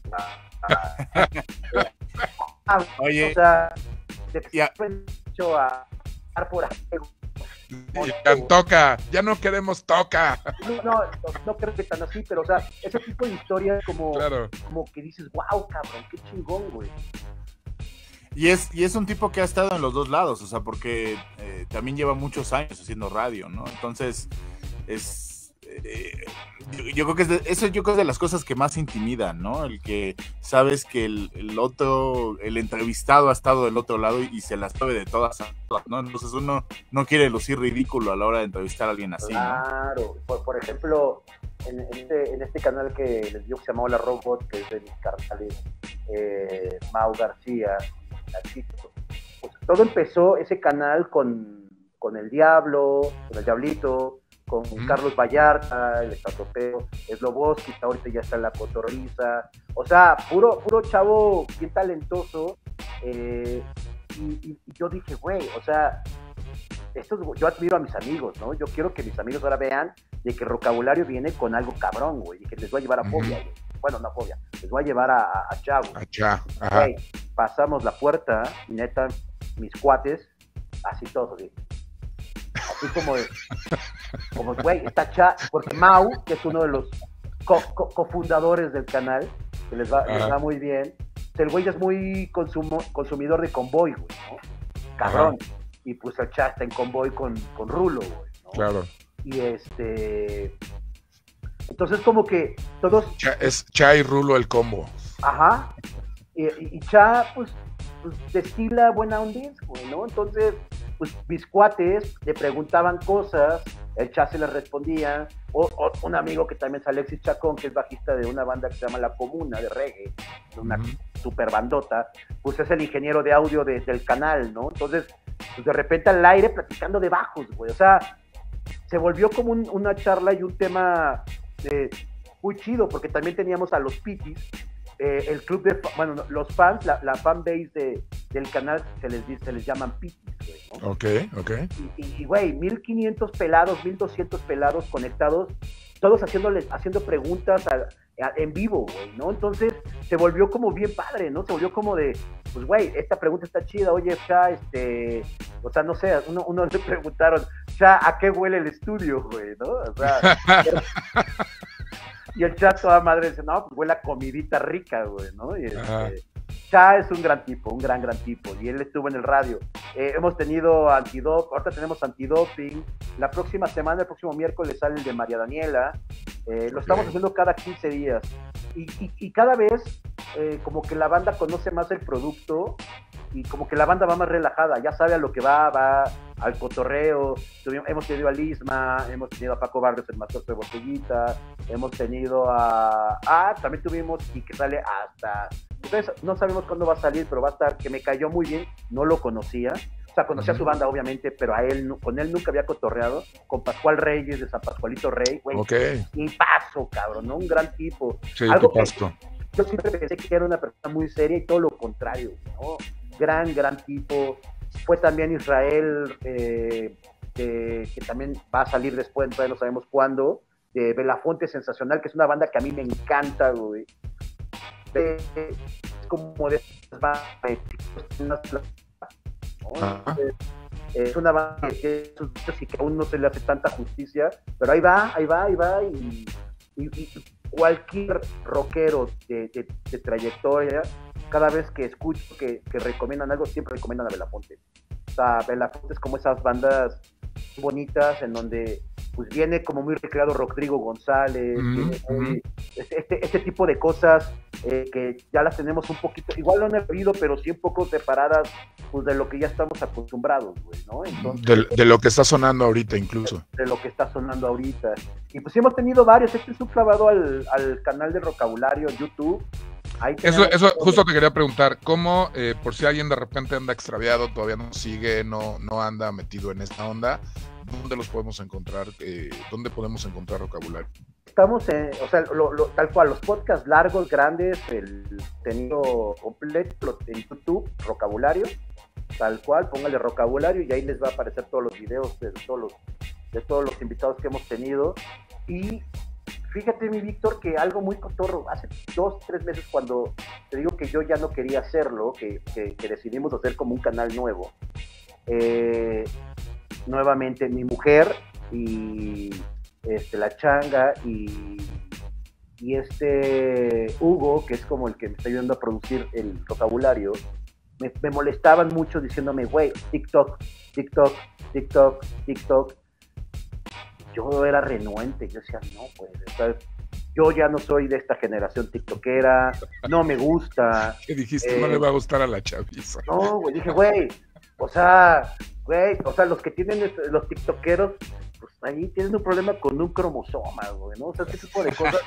Oye, o sea, de que se pueden hecho a por ahí. Toca, ya no queremos toca. No creo que tan así, pero o sea, ese tipo de historias como que dices, wow, cabrón, qué chingón, güey. Y es un tipo que ha estado en los dos lados, o sea, porque también lleva muchos años haciendo radio, ¿no? Entonces, yo creo que eso yo creo que es de las cosas que más intimidan, ¿no? El que sabes que el entrevistado ha estado del otro lado y se las sabe de todas, ¿no? Entonces uno no quiere lucir ridículo a la hora de entrevistar a alguien así, claro, ¿no? Por ejemplo, en este canal que les digo que se llamaba La Robot, que es de mis carnales, Mau García, Nachito, pues todo empezó ese canal con el Diablo, con el Diablito, con Carlos Vallarta, el estratopeo, Sloboski, ahorita ya está en La Cotorriza, o sea, puro chavo bien talentoso, y yo dije, güey, o sea, yo admiro a mis amigos, ¿no? Yo quiero que mis amigos ahora vean de que Rocabulario viene con algo cabrón, güey, y que les voy a llevar a Fobia, güey. Bueno, no Fobia, les voy a llevar a Chavo. A Cha, ajá. Güey, pasamos la puerta, y neta, mis cuates, así todo, güey. Así como güey, está Cha, porque Mau, que es uno de los cofundadores del canal, que les va muy bien, el güey es muy consumidor de Convoy, güey, ¿no? Cabrón. Ajá. Y pues el Cha está en Convoy con Rulo, güey, ¿no? Claro. Y entonces como que todos... Es Cha y Rulo el combo. Ajá. Y Cha, pues destila buena onda, güey, ¿no? Entonces, pues mis cuates le preguntaban cosas, el Cha se les respondía, o un amigo que también es Alexis Chacón, que es bajista de una banda que se llama La Comuna, de reggae, una super bandota, pues es el ingeniero de audio del canal, ¿no? Entonces, pues de repente al aire platicando de bajos, güey, o sea, se volvió como una charla y un tema muy chido, porque también teníamos a los Pitis, el club de, bueno, los fans, la fan base del canal se les llaman Pitis, güey, ¿no? Ok. Y güey, 1500 pelados, 1200 pelados conectados, todos haciendo preguntas en vivo, güey, ¿no? Entonces se volvió como bien padre, ¿no? Se volvió como de, pues güey, esta pregunta está chida, oye, Cha, o sea, no sé, uno le preguntaron, Cha, ¿a qué huele el estudio, güey, no? O sea, y el Cha toda madre dice, no, pues huele a comidita rica, güey, ¿no? Y Cha es un gran tipo, un gran tipo, y él estuvo en el radio. Hemos tenido ahorita tenemos antidoping, la próxima semana, el próximo miércoles sale el de María Daniela, lo estamos haciendo cada 15 días, y cada vez como que la banda conoce más el producto, y como que la banda va más relajada, ya sabe a lo que va al cotorreo. Hemos tenido a Lisma, hemos tenido a Paco Vargas, el maestro de Botellita, hemos tenido también tuvimos, y que sale hasta, entonces no sabemos cuándo va a salir, pero va a estar, que me cayó muy bien, no lo conocía, o sea, conocía a su banda obviamente, pero con él nunca había cotorreado, con Pascual Reyes de San Pascualito Rey, güey, y paso, cabrón, ¿no? Un gran tipo. Sí, algo que pasto. Yo siempre pensé que era una persona muy seria y todo lo contrario, ¿no? Gran tipo. Fue también Israel, que también va a salir después, todavía no sabemos cuándo, de Belafonte Sensacional, que es una banda que a mí me encanta, güey. Es como de esas bandas, ¿no? Es una banda que aún no se le hace tanta justicia, pero ahí va, y cualquier rockero de trayectoria, cada vez que escucho que recomiendan algo, siempre recomiendan a Belafonte. O sea, Belafonte es como esas bandas bonitas en donde pues viene como muy recreado Rodrigo González, este tipo de cosas que ya las tenemos un poquito, igual no han oído, pero sí un poco separadas pues de lo que ya estamos acostumbrados, güey, ¿no? Entonces, de lo que está sonando ahorita incluso. De lo que está sonando ahorita. Y pues hemos tenido varios, es un clavado al canal de Rocabulario en YouTube. Eso justo te quería preguntar, ¿cómo, por si alguien de repente anda extraviado, todavía no sigue, no anda metido en esta onda, dónde los podemos encontrar? ¿Dónde podemos encontrar Rocabulario? Estamos o sea, tal cual, los podcasts largos, grandes, el contenido completo en YouTube, Rocabulario, tal cual, póngale Rocabulario y ahí les va a aparecer todos los videos de todos los invitados que hemos tenido. Y fíjate, mi Víctor, que algo muy cotorro, hace 2-3 meses cuando te digo que yo ya no quería hacerlo, que decidimos hacer como un canal nuevo, nuevamente mi mujer y la Changa y Hugo, que es como el que me está ayudando a producir el Rocabulario, me molestaban mucho diciéndome, güey, TikTok. yo era renuente, yo decía, no, pues, yo ya no soy de esta generación tiktokera, no me gusta. ¿Qué dijiste? No le va a gustar a la chaviza. No, güey, dije, güey, o sea, los que tienen los tiktokeros, pues ahí tienen un problema con un cromosoma, güey, ¿no? O sea, este tipo de cosas,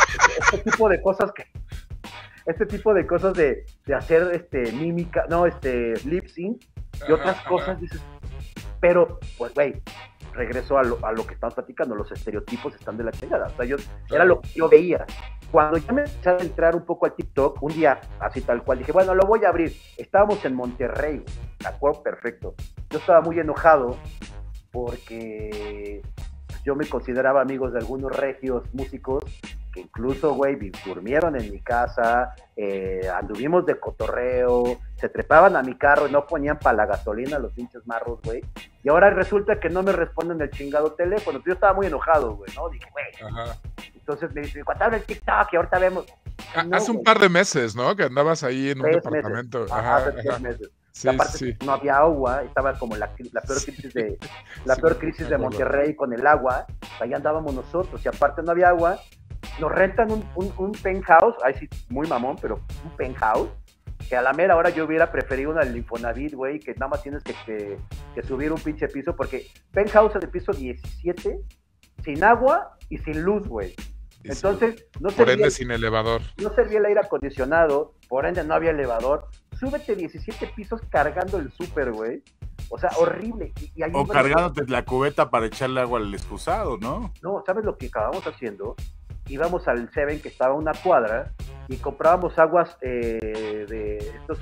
este tipo de cosas de hacer mímica, no, lip sync y otras cosas, dices, pero, pues, güey, regreso a lo que estamos platicando, los estereotipos están de la chingada, o sea, era lo que yo veía. Cuando ya me empecé a entrar un poco al TikTok, un día, así tal cual, dije, bueno, lo voy a abrir. Estábamos en Monterrey, me acuerdo perfecto. Yo estaba muy enojado porque yo me consideraba amigos de algunos regios músicos que incluso, güey, durmieron en mi casa, anduvimos de cotorreo, se trepaban a mi carro y no ponían para la gasolina los pinches marros, güey. Y ahora resulta que no me responden el chingado teléfono. Yo estaba muy enojado, güey, ¿no? Dije, güey. Ajá. Entonces me dice, ¿cuánto habla el TikTok? Y ahorita vemos. No, hace un par de meses, ¿no? Que andabas ahí en un departamento. Hace 3 meses. Sí, aparte sí. No había agua, estaba como la peor crisis de Monterrey con el agua. Ahí andábamos nosotros. Y aparte no había agua. Nos rentan un penthouse, ahí sí, muy mamón, pero un penthouse, que a la mera hora yo hubiera preferido una del Infonavit, güey, que nada más tienes que subir un pinche piso, porque penthouse es de piso 17, sin agua y sin luz, güey. Entonces, por ende sin elevador. No servía el aire acondicionado, por ende no había elevador. Súbete 17 pisos cargando el súper, güey. O sea, horrible. O cargándote la cubeta para echarle agua al excusado, ¿no? No, ¿sabes lo que acabamos haciendo? Íbamos al Seven, que estaba a una cuadra, y comprábamos aguas de estos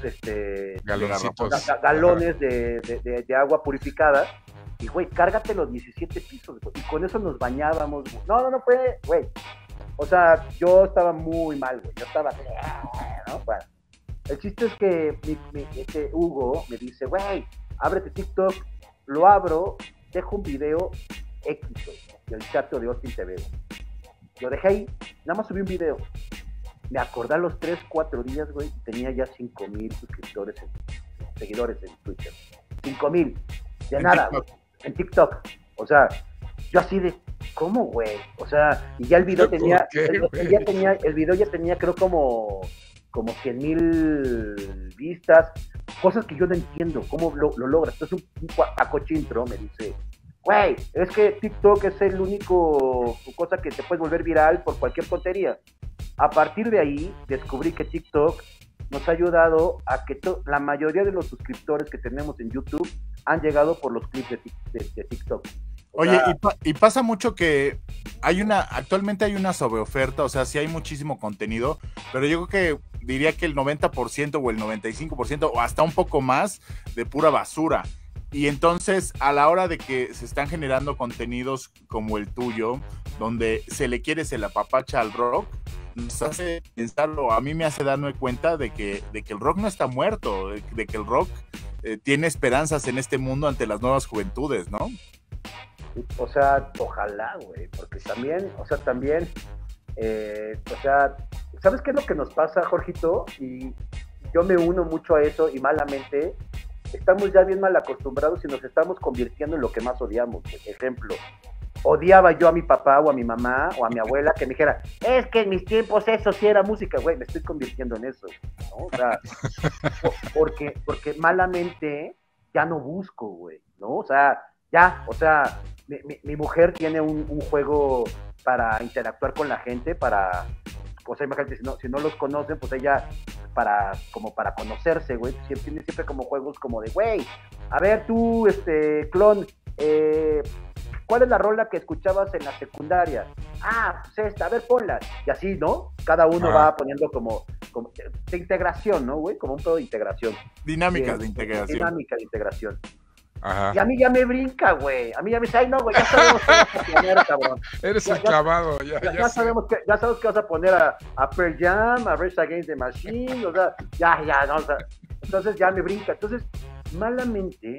galones de agua purificada. Y, güey, cárgate los 17 pisos, güey. Y con eso nos bañábamos, güey. No fue, güey. O sea, yo estaba muy mal, güey. Yo estaba, ¿no? Bueno, el chiste es que Hugo me dice, güey, ábrete TikTok. Lo abro, dejo un video X, güey, del chato de Austin TV, güey. Lo dejé ahí, nada más subí un video. Me acordé a los 3-4 días, güey, tenía ya 5,000 seguidores en Twitter. 5,000, de nada, güey, en TikTok. O sea, yo así de, ¿cómo, güey? O sea, y ya el video tenía, el video ya tenía creo como 100,000 vistas, cosas que yo no entiendo, ¿cómo lo logras? Entonces un pacochintro me dice, güey, es que TikTok es el único cosa que te puedes volver viral por cualquier tontería. A partir de ahí, descubrí que TikTok nos ha ayudado a que la mayoría de los suscriptores que tenemos en YouTube han llegado por los clips de TikTok. Oye, y pasa mucho que actualmente hay una sobreoferta, o sea, sí hay muchísimo contenido, pero yo creo que diría que el 90% o el 95% o hasta un poco más de pura basura. Y entonces, a la hora de que se están generando contenidos como el tuyo, donde se le apapacha al rock, nos hace pensarlo, a mí me hace darme cuenta de que el rock no está muerto, de que el rock tiene esperanzas en este mundo ante las nuevas juventudes, ¿no? O sea, ojalá, güey, porque también, ¿sabes qué es lo que nos pasa, Jorgito? Y yo me uno mucho a eso y malamente. Estamos ya bien mal acostumbrados y nos estamos convirtiendo en lo que más odiamos. Por ejemplo, odiaba yo a mi papá o a mi mamá o a mi abuela que me dijera, es que en mis tiempos eso sí era música, güey, me estoy convirtiendo en eso, ¿no? O sea, porque malamente ya no busco, güey, ¿no? O sea, mi mujer tiene un juego para interactuar con la gente, o sea, imagínate, si no los conocen, pues ella, para conocerse, güey, tiene siempre como juegos como de, güey, a ver tú, clon, ¿cuál es la rola que escuchabas en la secundaria? Ah, pues esta, a ver, ponla. Y así, ¿no? Cada uno va poniendo como de integración, ¿no, güey? Como un todo de integración. Dinámicas de integración. Dinámica de integración. Ajá. Y a mí ya me brinca, güey. A mí ya me dice, ay, no, güey, ya sabemos qué vas a poner, cabrón. Eres el clavado, ya sabemos que vas a poner a Pearl Jam, a Rage Against the Machine, o sea, ya, no, o sea, entonces ya me brinca. Entonces, malamente,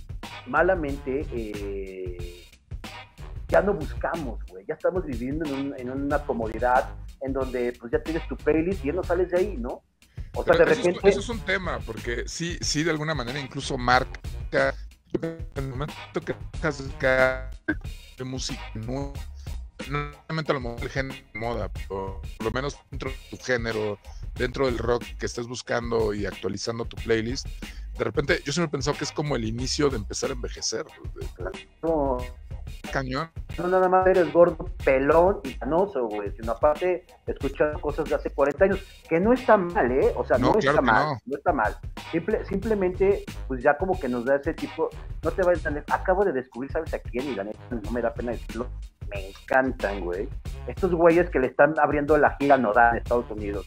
ya no buscamos, güey. Ya estamos viviendo en una comodidad en donde, pues, ya tienes tu playlist y ya no sales de ahí, ¿no? O sea, pero de repente... Eso es un tema, porque sí, de alguna manera incluso marca... Yo en el momento que dejas de música, no solamente a lo mejor el género de moda, pero por lo menos dentro de tu género, dentro del rock que estés buscando y actualizando tu playlist, de repente yo siempre he pensado que es como el inicio de empezar a envejecer. No, Cañón. no nada más eres gordo, pelón y canoso, güey, sino aparte escuchando cosas de hace 40 años, que no está mal, ¿eh? O sea, no claro está mal, no. no está mal. Simplemente, pues ya como que nos da ese tipo, no te vayas a decir, acabo de descubrir, ¿sabes a quién? Y la neta, no me da pena decirlo, me encantan, güey. Estos güeyes que le están abriendo la gira Nodal en Estados Unidos.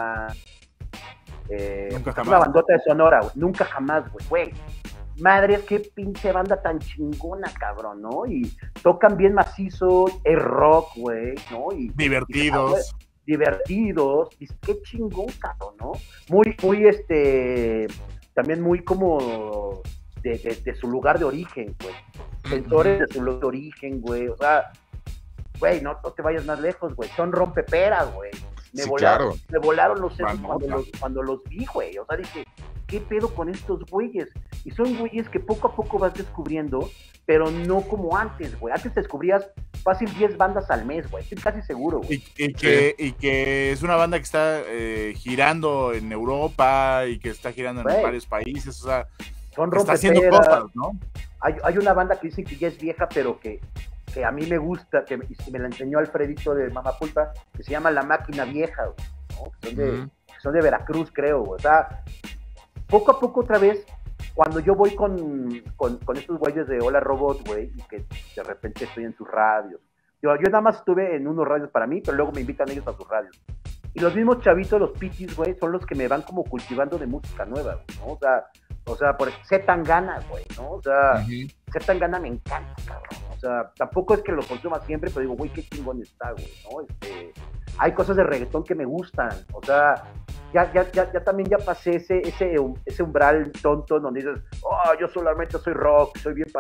Nunca jamás. Una bandota de Sonora, güey. Nunca jamás, güey. Madres, qué pinche banda tan chingona, cabrón, ¿no? Y tocan bien macizo, es rock, güey, ¿no? Y divertidos. Divertidos, y qué chingón, cabrón, ¿no? Muy, también muy como de su lugar de origen, güey. Sensores de su lugar de origen, güey. O sea, güey, no te vayas más lejos, güey. Son rompeperas, güey. Me volaron los sesos cuando los vi, güey. O sea, dije, ¿qué pedo con estos güeyes? Y son güeyes que poco a poco vas descubriendo, pero no como antes, güey. Antes descubrías fácil 10 bandas al mes, güey. Estoy casi seguro, güey. Y que es una banda que está girando en Europa y que está girando en varios países, o sea, son está haciendo cosas, ¿no? Hay una banda que dicen que ya es vieja, pero que a mí me gusta, que me la enseñó Alfredito de Mama Pulpa, que se llama La Máquina Vieja, güey, ¿no? Son de Veracruz, creo, güey. O sea, poco a poco otra vez, cuando yo voy con estos güeyes de Hola Robot, güey, y que de repente estoy en sus radios. Yo nada más estuve en unos radios para mí, pero luego me invitan ellos a sus radios. Y los mismos chavitos, los pichis, güey, son los que me van como cultivando de música nueva, güey, ¿no? O sea, por Zetangana, güey, ¿no? O sea, Zetangana me encanta, cabrón. O sea, tampoco es que lo consuma siempre, pero digo, güey, qué chingón está, güey, ¿no? Hay cosas de reggaetón que me gustan. O sea, ya también ya pasé ese umbral tonto donde dices, oh, yo solamente soy rock, soy bien.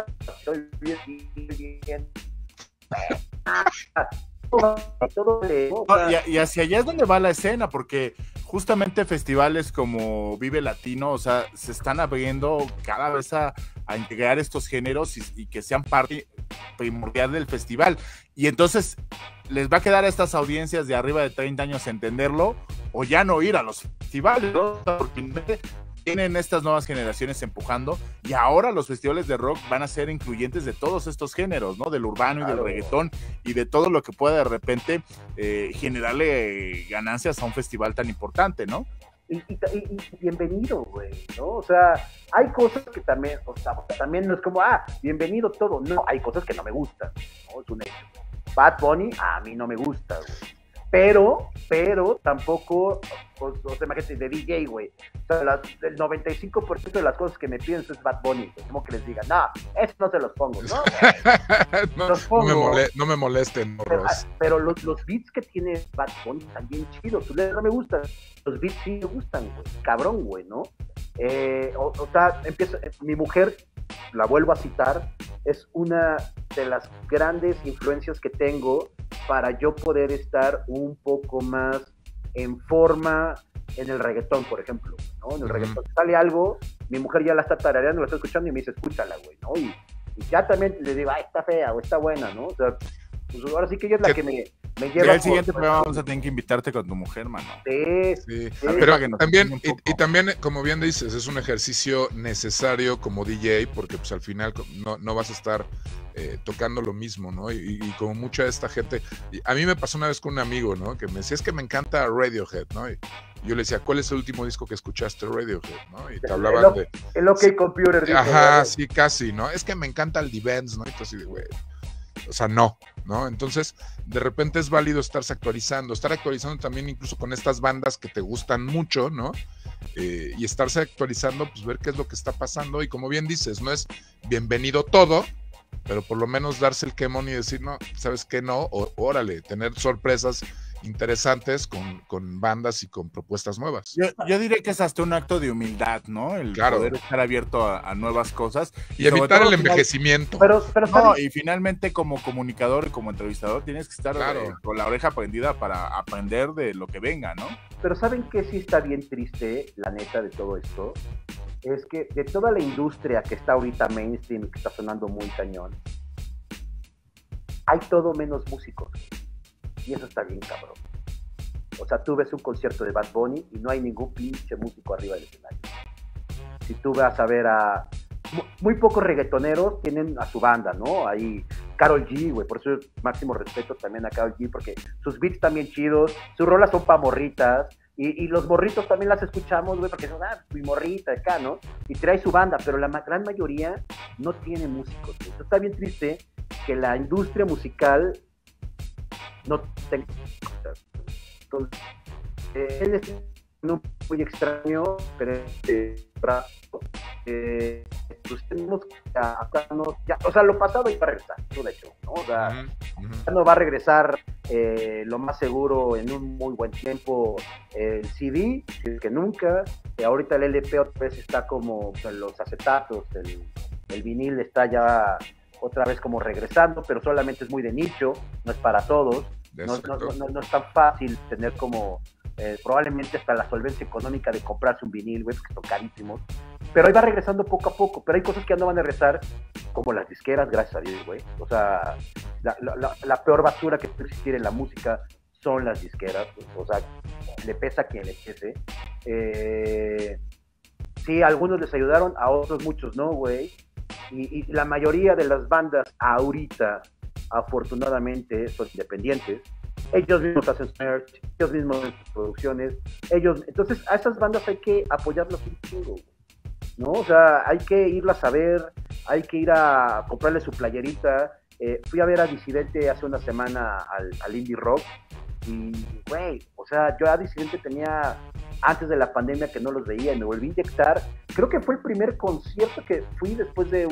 Y hacia allá es donde va la escena, porque justamente festivales como Vive Latino, o sea, se están abriendo cada vez a integrar estos géneros y que sean parte primordial del festival. Y entonces les va a quedar a estas audiencias de arriba de 30 años entenderlo o ya no ir a los festivales, ¿no? Porque tienen estas nuevas generaciones empujando y ahora los festivales de rock van a ser incluyentes de todos estos géneros, ¿no? Del urbano y del reggaetón y de todo lo que pueda de repente generarle ganancias a un festival tan importante, ¿no? Y bienvenido, güey, ¿no? O sea, hay cosas que también, o sea, también no es como, bienvenido todo. No, hay cosas que no me gustan, ¿no? Es un hecho. Bad Bunny, a mí no me gusta, güey. Pero tampoco, o sea, imagínate, de DJ, güey. O sea, el 95% de las cosas que me piden es Bad Bunny. Es como que les digan, no, eso no se los pongo, ¿no? No me molesten, morros. Pero los beats que tiene Bad Bunny están bien chidos. Su letra me gusta. Los beats sí me gustan, güey. Cabrón, güey, ¿no? O sea, mi mujer, la vuelvo a citar, es una de las grandes influencias que tengo para yo poder estar un poco más en forma en el reggaetón, por ejemplo, ¿no? En el reggaetón sale algo, mi mujer ya la está tarareando, la está escuchando y me dice, escúchala, güey, ¿no? Y ya también le digo, está fea o está buena, ¿no? O sea, pues ahora sí que ella es la que me lleva. El siguiente programa vamos a tener que invitarte con tu mujer, mano. Sí. Pero también, como bien dices, es un ejercicio necesario como DJ, porque pues al final no vas a estar tocando lo mismo, ¿no? Y como mucha de esta gente, a mí me pasó una vez con un amigo, ¿no? Que me decía, es que me encanta Radiohead, ¿no? Y yo le decía, ¿cuál es el último disco que escuchaste Radiohead, ¿no? Y te hablaban de... El OK Computer. Ajá, sí, casi, ¿no? Es que me encanta el Depends, ¿no? Y tú así de, güey, o sea, no. Entonces, de repente es válido estar actualizando también incluso con estas bandas que te gustan mucho, ¿no? Y estarse actualizando, pues ver qué es lo que está pasando y como bien dices, no es bienvenido todo, pero por lo menos darse el quemón y decir, no, ¿sabes qué? No, órale, tener sorpresas interesantes con bandas y con propuestas nuevas. Yo diría que es hasta un acto de humildad, ¿no? El poder estar abierto a nuevas cosas. Y evitar el envejecimiento. Pero no, y finalmente como comunicador y como entrevistador tienes que estar con la oreja prendida para aprender de lo que venga, ¿no? Pero ¿saben qué sí está bien triste, la neta, de todo esto? es que de toda la industria que está ahorita mainstream y que está sonando muy cañón, hay todo menos músicos. Y eso está bien cabrón. O sea, tú ves un concierto de Bad Bunny y no hay ningún pinche músico arriba del escenario. Si tú vas a ver a... Muy pocos reggaetoneros tienen a su banda, ¿no? Ahí Karol G, güey, por eso máximo respeto también a Karol G, porque sus beats también chidos, sus rolas son pa' morritas, y los morritos también las escuchamos, güey, porque son, mi morrita acá, ¿no? Y trae su banda, pero la gran mayoría no tiene músicos, güey. Esto está bien triste que la industria musical no tenga... Entonces, él es muy extraño, pero pues tenemos que adaptarnos, ya, o sea, lo pasado iba a regresar, de hecho, ¿no? O sea, ya no va a regresar lo más seguro en un muy buen tiempo el CD, que nunca, ahorita el LP otra vez está como los acetatos, el vinil está ya otra vez como regresando, pero solamente es muy de nicho, no es para todos, no es tan fácil tener como probablemente hasta la solvencia económica de comprarse un vinil, güey, porque son carísimos, pero ahí va regresando poco a poco, pero hay cosas que ya no van a regresar, como las disqueras, gracias a Dios, güey, o sea, la peor basura que puede existir en la música son las disqueras, pues, o sea, le pesa a quien le pese, sí, a algunos les ayudaron, a otros muchos no, güey, y la mayoría de las bandas ahorita, afortunadamente, son independientes. Ellos mismos hacen merch, ellos mismos hacen sus producciones, entonces a esas bandas hay que apoyarlas un chingo, ¿no? O sea, hay que irlas a ver, hay que ir a comprarle su playerita. Fui a ver a Disidente hace una semana al Indie Rock y, güey, o sea, yo a Disidente tenía antes de la pandemia que no los veía y me volví a inyectar. Creo que fue el primer concierto que fui después de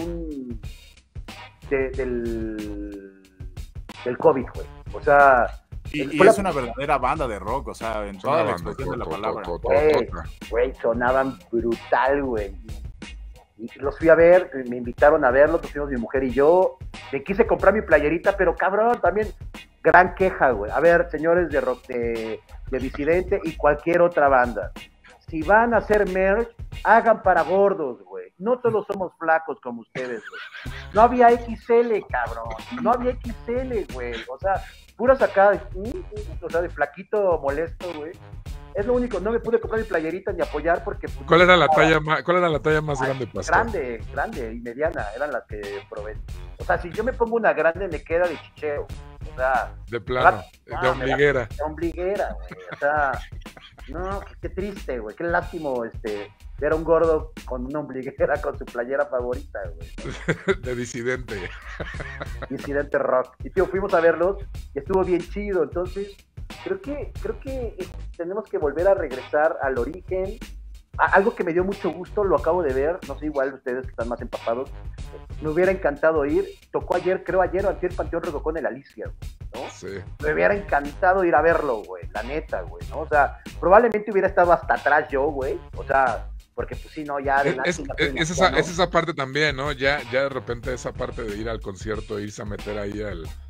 del COVID, güey. O sea... Y es una verdadera banda de rock, o sea, en toda la expresión de la palabra. Güey, sonaban brutal, güey. Y los fui a ver, me invitaron a verlos, nos fuimos mi mujer y yo. Me quise comprar mi playerita, pero cabrón, también gran queja, güey. A ver, señores de rock, de Disidente y cualquier otra banda. Si van a hacer merch, hagan para gordos, güey. No todos somos flacos como ustedes, güey. No había XL, cabrón. No había XL, güey. O sea, puras acá, de flaquito molesto, güey. Es lo único, no me pude comprar mi playerita ni apoyar porque... Pues, ¿Cuál era la talla más grande, Pastor? Grande y mediana, eran las que probé. O sea, si yo me pongo una grande me queda de chicheo. O sea... De plano, de ombliguera. De ombliguera, güey. O sea, no, qué triste, güey. Qué lástima, ver a un gordo con una ombliguera con su playera favorita, güey. De Disidente. Disidente Rock. Y tío, fuimos a verlos y estuvo bien chido. Entonces, creo que tenemos que volver a regresar al origen. Algo que me dio mucho gusto, lo acabo de ver, no sé, igual ustedes que están más empapados, me hubiera encantado ir. Tocó ayer o antier Panteón Rococó en el Alicia, güey, ¿no? Sí. Me hubiera encantado ir a verlo, güey, la neta, güey, ¿no? O sea, probablemente hubiera estado hasta atrás yo, güey, o sea, porque pues sí, no, ya... Es esa parte también, ¿no? Ya de repente esa parte de ir al concierto, irse a meter ahí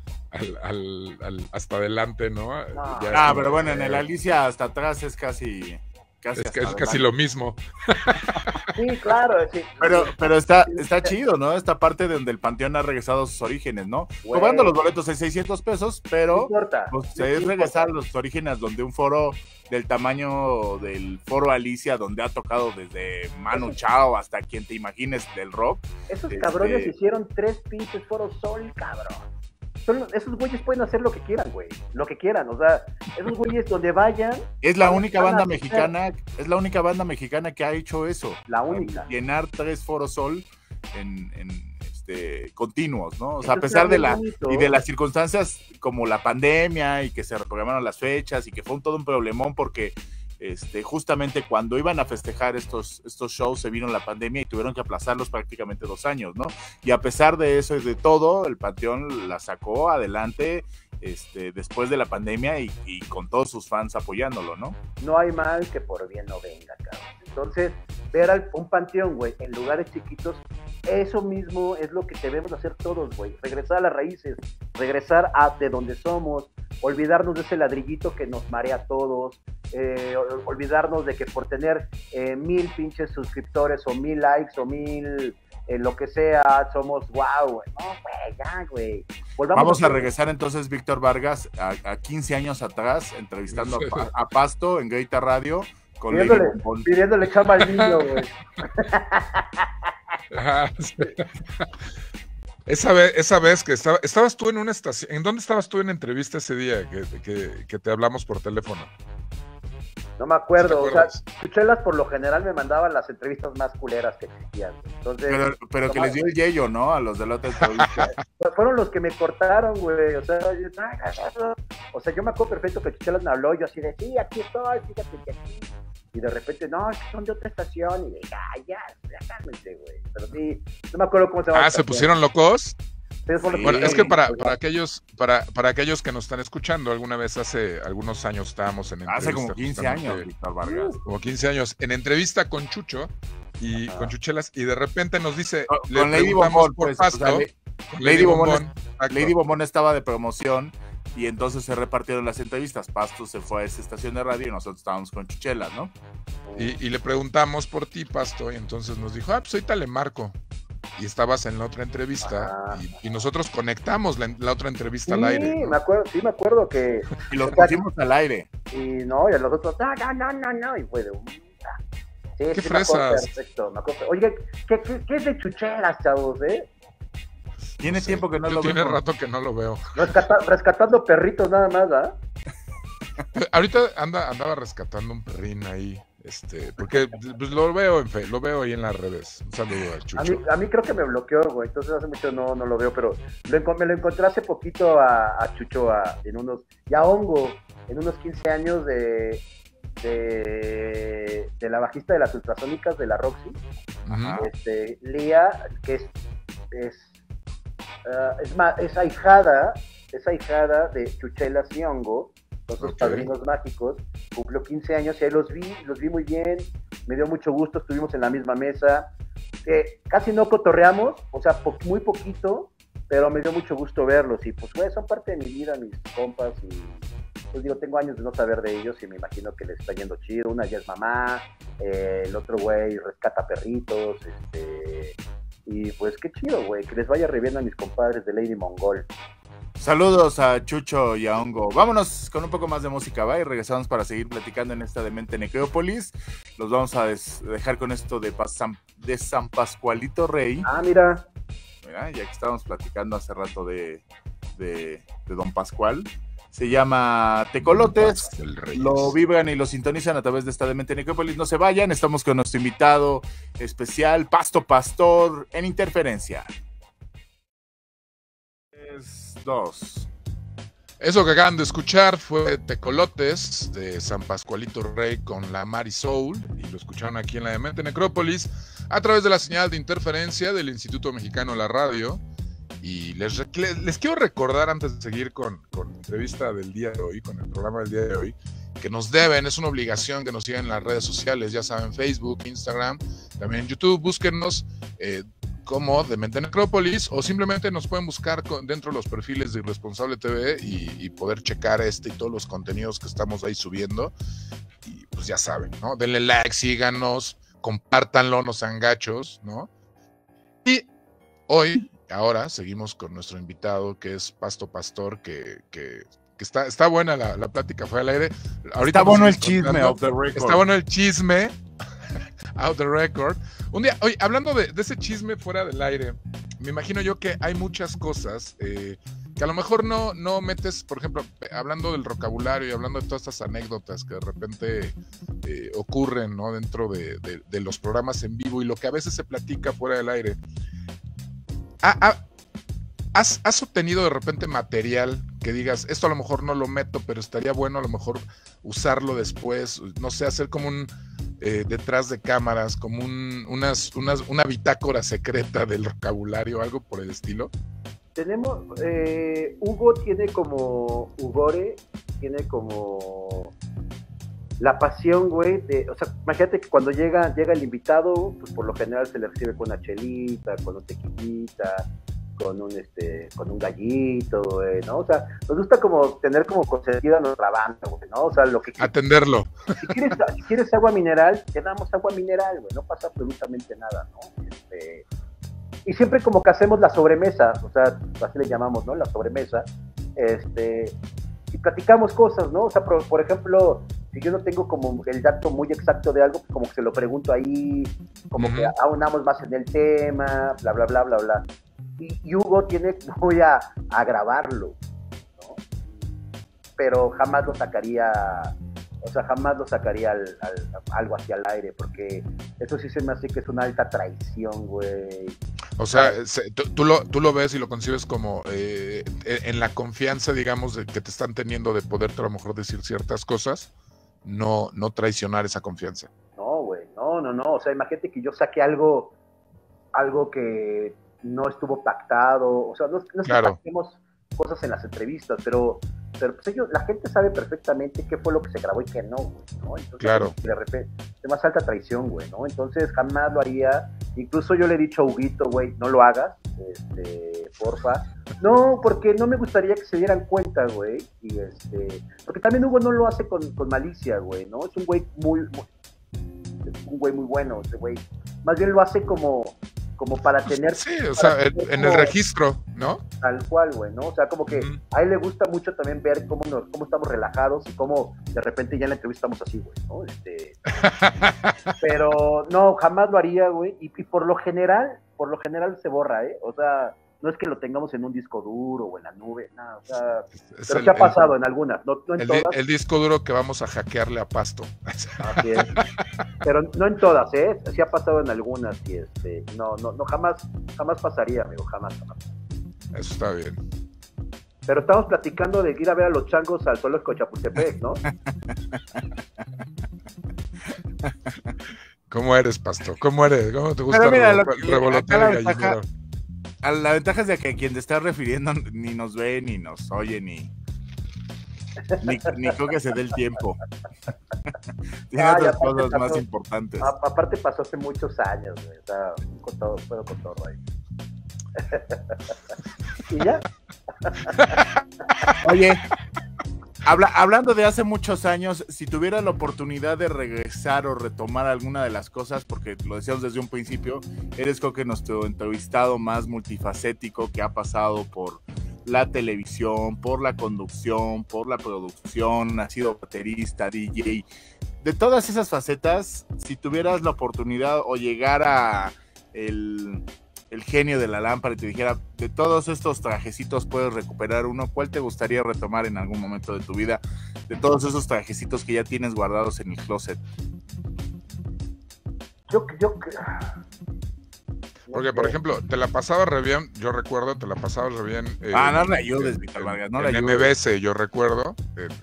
hasta adelante, ¿no? Pero bueno, en el Alicia hasta atrás es casi lo mismo. Sí, claro. Sí. Pero está chido, ¿no? Esta parte donde el Panteón ha regresado a sus orígenes, ¿no? Cobrando los boletos en 600 pesos, pero pues, es regresar a los orígenes donde un foro del tamaño del foro Alicia, donde ha tocado desde Manu Chao hasta quien te imagines del rock. Esos cabrones hicieron 3 pinches foros Sol, cabrón. Esos güeyes pueden hacer lo que quieran, güey. Lo que quieran, o sea, esos güeyes donde vayan. Es la única banda mexicana que ha hecho eso. La única. Llenar 3 foros Sol en continuos, ¿no? O sea, a pesar de las circunstancias como la pandemia y que se reprogramaron las fechas y que fue todo un problemón porque justamente cuando iban a festejar estos shows se vino la pandemia y tuvieron que aplazarlos prácticamente 2 años, ¿no? Y a pesar de eso y de todo, el Panteón la sacó adelante después de la pandemia y con todos sus fans apoyándolo, ¿no? No hay mal que por bien no venga, cabrón. Entonces, ver un Panteón, güey, en lugares chiquitos, eso mismo es lo que debemos hacer todos, güey. Regresar a las raíces, regresar a de donde somos, olvidarnos de ese ladrillito que nos marea a todos, olvidarnos de que por tener 1000 pinches suscriptores o 1000 likes o 1000 lo que sea, somos wow, güey. No, güey, ya, güey. Vamos a regresar entonces, Víctor Vargas, a 15 años atrás, entrevistando a Pasto en Gaita Radio, con pidiéndole chamba al niño, güey. Esa vez que estabas tú en una estación. ¿En dónde estabas tú en entrevista ese día que te hablamos por teléfono? No me acuerdo, o sea, Chuchelas por lo general me mandaban las entrevistas más culeras que existían. Entonces, pero que les dio el yello, ¿no? A los de la otra entrevista. Fueron los que me cortaron, güey. O sea, yo me acuerdo perfecto que Chuchelas me habló, yo así de, sí, aquí estoy, fíjate que aquí. Y de repente, no, es que son de otra estación. Y de, ya, cálmense, güey. Pero sí, no me acuerdo cómo se llama. ¿Se pusieron locos? Sí, bueno, es que para aquellos que nos están escuchando, alguna vez hace algunos años estábamos en entrevista. Hace como 15 años, Víctor Vargas. Como 15 años, en entrevista con Chucho y con Chuchelas, y de repente nos dice, con Lady Bombón, por Pasto, o sea, Lady Bombón estaba de promoción y entonces se repartieron las entrevistas. Pasto se fue a esa estación de radio y nosotros estábamos con Chuchelas, ¿no? Y le preguntamos por ti, Pasto, y entonces nos dijo, pues ahorita le marco. Y estabas en la otra entrevista y nosotros conectamos la otra entrevista al aire, ¿no? me acuerdo que... Y lo pusimos al aire. Y no, y a los otros, no, y fue de un... Sí, qué fresas. Perfecto, me acuerdo. Oye, ¿qué es de Chuchelas, chavos, Tiene tiempo que no lo veo. Tiene rato que no lo veo. Rescatando perritos nada más, ¿ah? Ahorita andaba rescatando un perrín ahí. Porque pues lo veo ahí en las redes. Un saludo al Chucho. A mí creo que me bloqueó, güey. Entonces hace mucho no lo veo, pero me lo encontré hace poquito a Chucho y a Hongo, en unos 15 años de la bajista de las Ultrasónicas de la Roxy. Lía, que es ahijada de Chuchelas y Hongo, los dos padrinos mágicos. Cumplió 15 años y ahí los vi muy bien, me dio mucho gusto, estuvimos en la misma mesa, casi no cotorreamos, o sea, muy poquito, pero me dio mucho gusto verlos y pues güey, son parte de mi vida, mis compas, y pues digo, tengo años de no saber de ellos y me imagino que les está yendo chido. Una ya es mamá, el otro güey rescata perritos, y pues qué chido, güey, que les vaya re bien a mis compadres de Lady Mongol. Saludos a Chucho y a Hongo. Vámonos con un poco más de música, ¿va? Y regresamos para seguir platicando en esta demente Necrópolis. Los vamos a dejar con esto de San Pascualito Rey. Mira, ya que estábamos platicando hace rato de Don Pascual. Se llama Tecolotes. Lo vibran y lo sintonizan a través de esta demente Necrópolis. No se vayan, estamos con nuestro invitado especial, Pasto Pastor, en Interferencia. 2. Eso que acaban de escuchar fue Tecolotes de San Pascualito Rey con la Mari Soul, y lo escucharon aquí en la Demente Necrópolis a través de la señal de interferencia del Instituto Mexicano de la Radio. Y les quiero recordar, antes de seguir con la entrevista del día de hoy, con el programa del día de hoy, que nos deben, es una obligación que nos sigan en las redes sociales, ya saben, Facebook, Instagram, también en YouTube, búsquennos como Demente Necrópolis, o simplemente nos pueden buscar dentro de los perfiles de Irresponsable TV y poder checar y todos los contenidos que estamos ahí subiendo. Y pues ya saben, ¿no? Denle like, síganos, compártanlo, no sean gachos, ¿no? Y ahora seguimos con nuestro invitado, que es Pasto Pastor, que está buena la plática, fue al aire. Ahorita está bueno el chisme, off the record. Está bueno el chisme. Out the record. Un día, oye, hablando de ese chisme fuera del aire, me imagino yo que hay muchas cosas que a lo mejor no metes, por ejemplo, hablando del vocabulario y hablando de todas estas anécdotas que de repente ocurren, ¿no? Dentro de los programas en vivo y lo que a veces se platica fuera del aire. ¿Has obtenido de repente material que digas, esto a lo mejor no lo meto, pero estaría bueno a lo mejor usarlo después? No sé, hacer como un detrás de cámaras, como una bitácora secreta del vocabulario, algo por el estilo. Tenemos, Hugo tiene como, Ugore tiene como la pasión, güey, o sea, imagínate que cuando llega el invitado, pues por lo general se le recibe con una chelita, con una tequilita, con un gallito, güey, ¿no? O sea, nos gusta como tener como consentida nuestra banda, güey, ¿no? O sea, lo que atenderlo. Si quieres agua mineral, te damos agua mineral, güey, no pasa absolutamente nada, ¿no? Y siempre como que hacemos la sobremesa, o sea, así le llamamos, ¿no? La sobremesa, y platicamos cosas, ¿no? O sea, por ejemplo, si yo no tengo como el dato muy exacto de algo, pues como que se lo pregunto ahí, como que aunamos más en el tema, bla, bla, bla, bla, bla. Y Hugo voy a grabarlo, ¿no? Pero jamás lo sacaría, o sea, jamás lo sacaría algo hacia el aire, porque eso sí se me hace que es una alta traición, güey. O sea, tú lo ves y lo concibes como en la confianza, digamos, de que te están teniendo de poderte a lo mejor decir ciertas cosas, no traicionar esa confianza. No, güey, no. O sea, imagínate que yo saque algo que no estuvo pactado. O sea, no es claro, que pactemos cosas en las entrevistas, pero pues la gente sabe perfectamente qué fue lo que se grabó y qué no, güey, ¿no? Entonces, claro. De repente, es más alta traición, güey, ¿no? Entonces, jamás lo haría. Incluso yo le he dicho a Huguito, güey, no lo hagas, porfa. No, porque no me gustaría que se dieran cuenta, güey, y porque también Hugo no lo hace con malicia, güey, ¿no? Es un güey muy bueno, ese güey. Más bien lo hace como para tener... Sí, o sea, en el registro, ¿no? Tal cual, güey, ¿no? O sea, como que a él le gusta mucho también ver cómo estamos relajados y cómo de repente ya en la entrevista estamos así, güey, ¿no? Pero no, jamás lo haría, güey, y por lo general se borra, ¿eh? O sea, no es que lo tengamos en un disco duro o en la nube, nada, o sea, pero sí ha pasado en algunas, no en todas. El disco duro que vamos a hackearle a Pasto. Así es. Pero no en todas, ¿eh? Sí ha pasado en algunas y no, jamás pasaría, amigo, jamás. Eso está bien. Pero estamos platicando de ir a ver a los changos al zoológico de Chapultepec, ¿no? ¿Cómo eres, Pasto? ¿Cómo eres? ¿Cómo te gusta el revoloteo y gallinero? La ventaja es de que quien te está refiriendo ni nos ve, ni nos oye, ni creo que se dé el tiempo. Tiene otras cosas más importantes. Aparte pasó hace muchos años, güey. O sea, puedo con todo ahí. ¿Y ya? Oye, hablando de hace muchos años, si tuvieras la oportunidad de regresar o retomar alguna de las cosas, porque lo decíamos desde un principio, eres creo que nuestro entrevistado más multifacético que ha pasado por la televisión, por la conducción, por la producción, ha sido baterista, DJ. De todas esas facetas, si tuvieras la oportunidad o llegara el genio de la lámpara y te dijera, de todos estos trajecitos puedes recuperar uno, ¿cuál te gustaría retomar en algún momento de tu vida? De todos esos trajecitos que ya tienes guardados en el closet. Porque, por ejemplo, te la pasaba re bien, yo recuerdo, te la pasaba re bien. No le ayudes, Víctor Vargas, no le ayudes. MBS, yo recuerdo.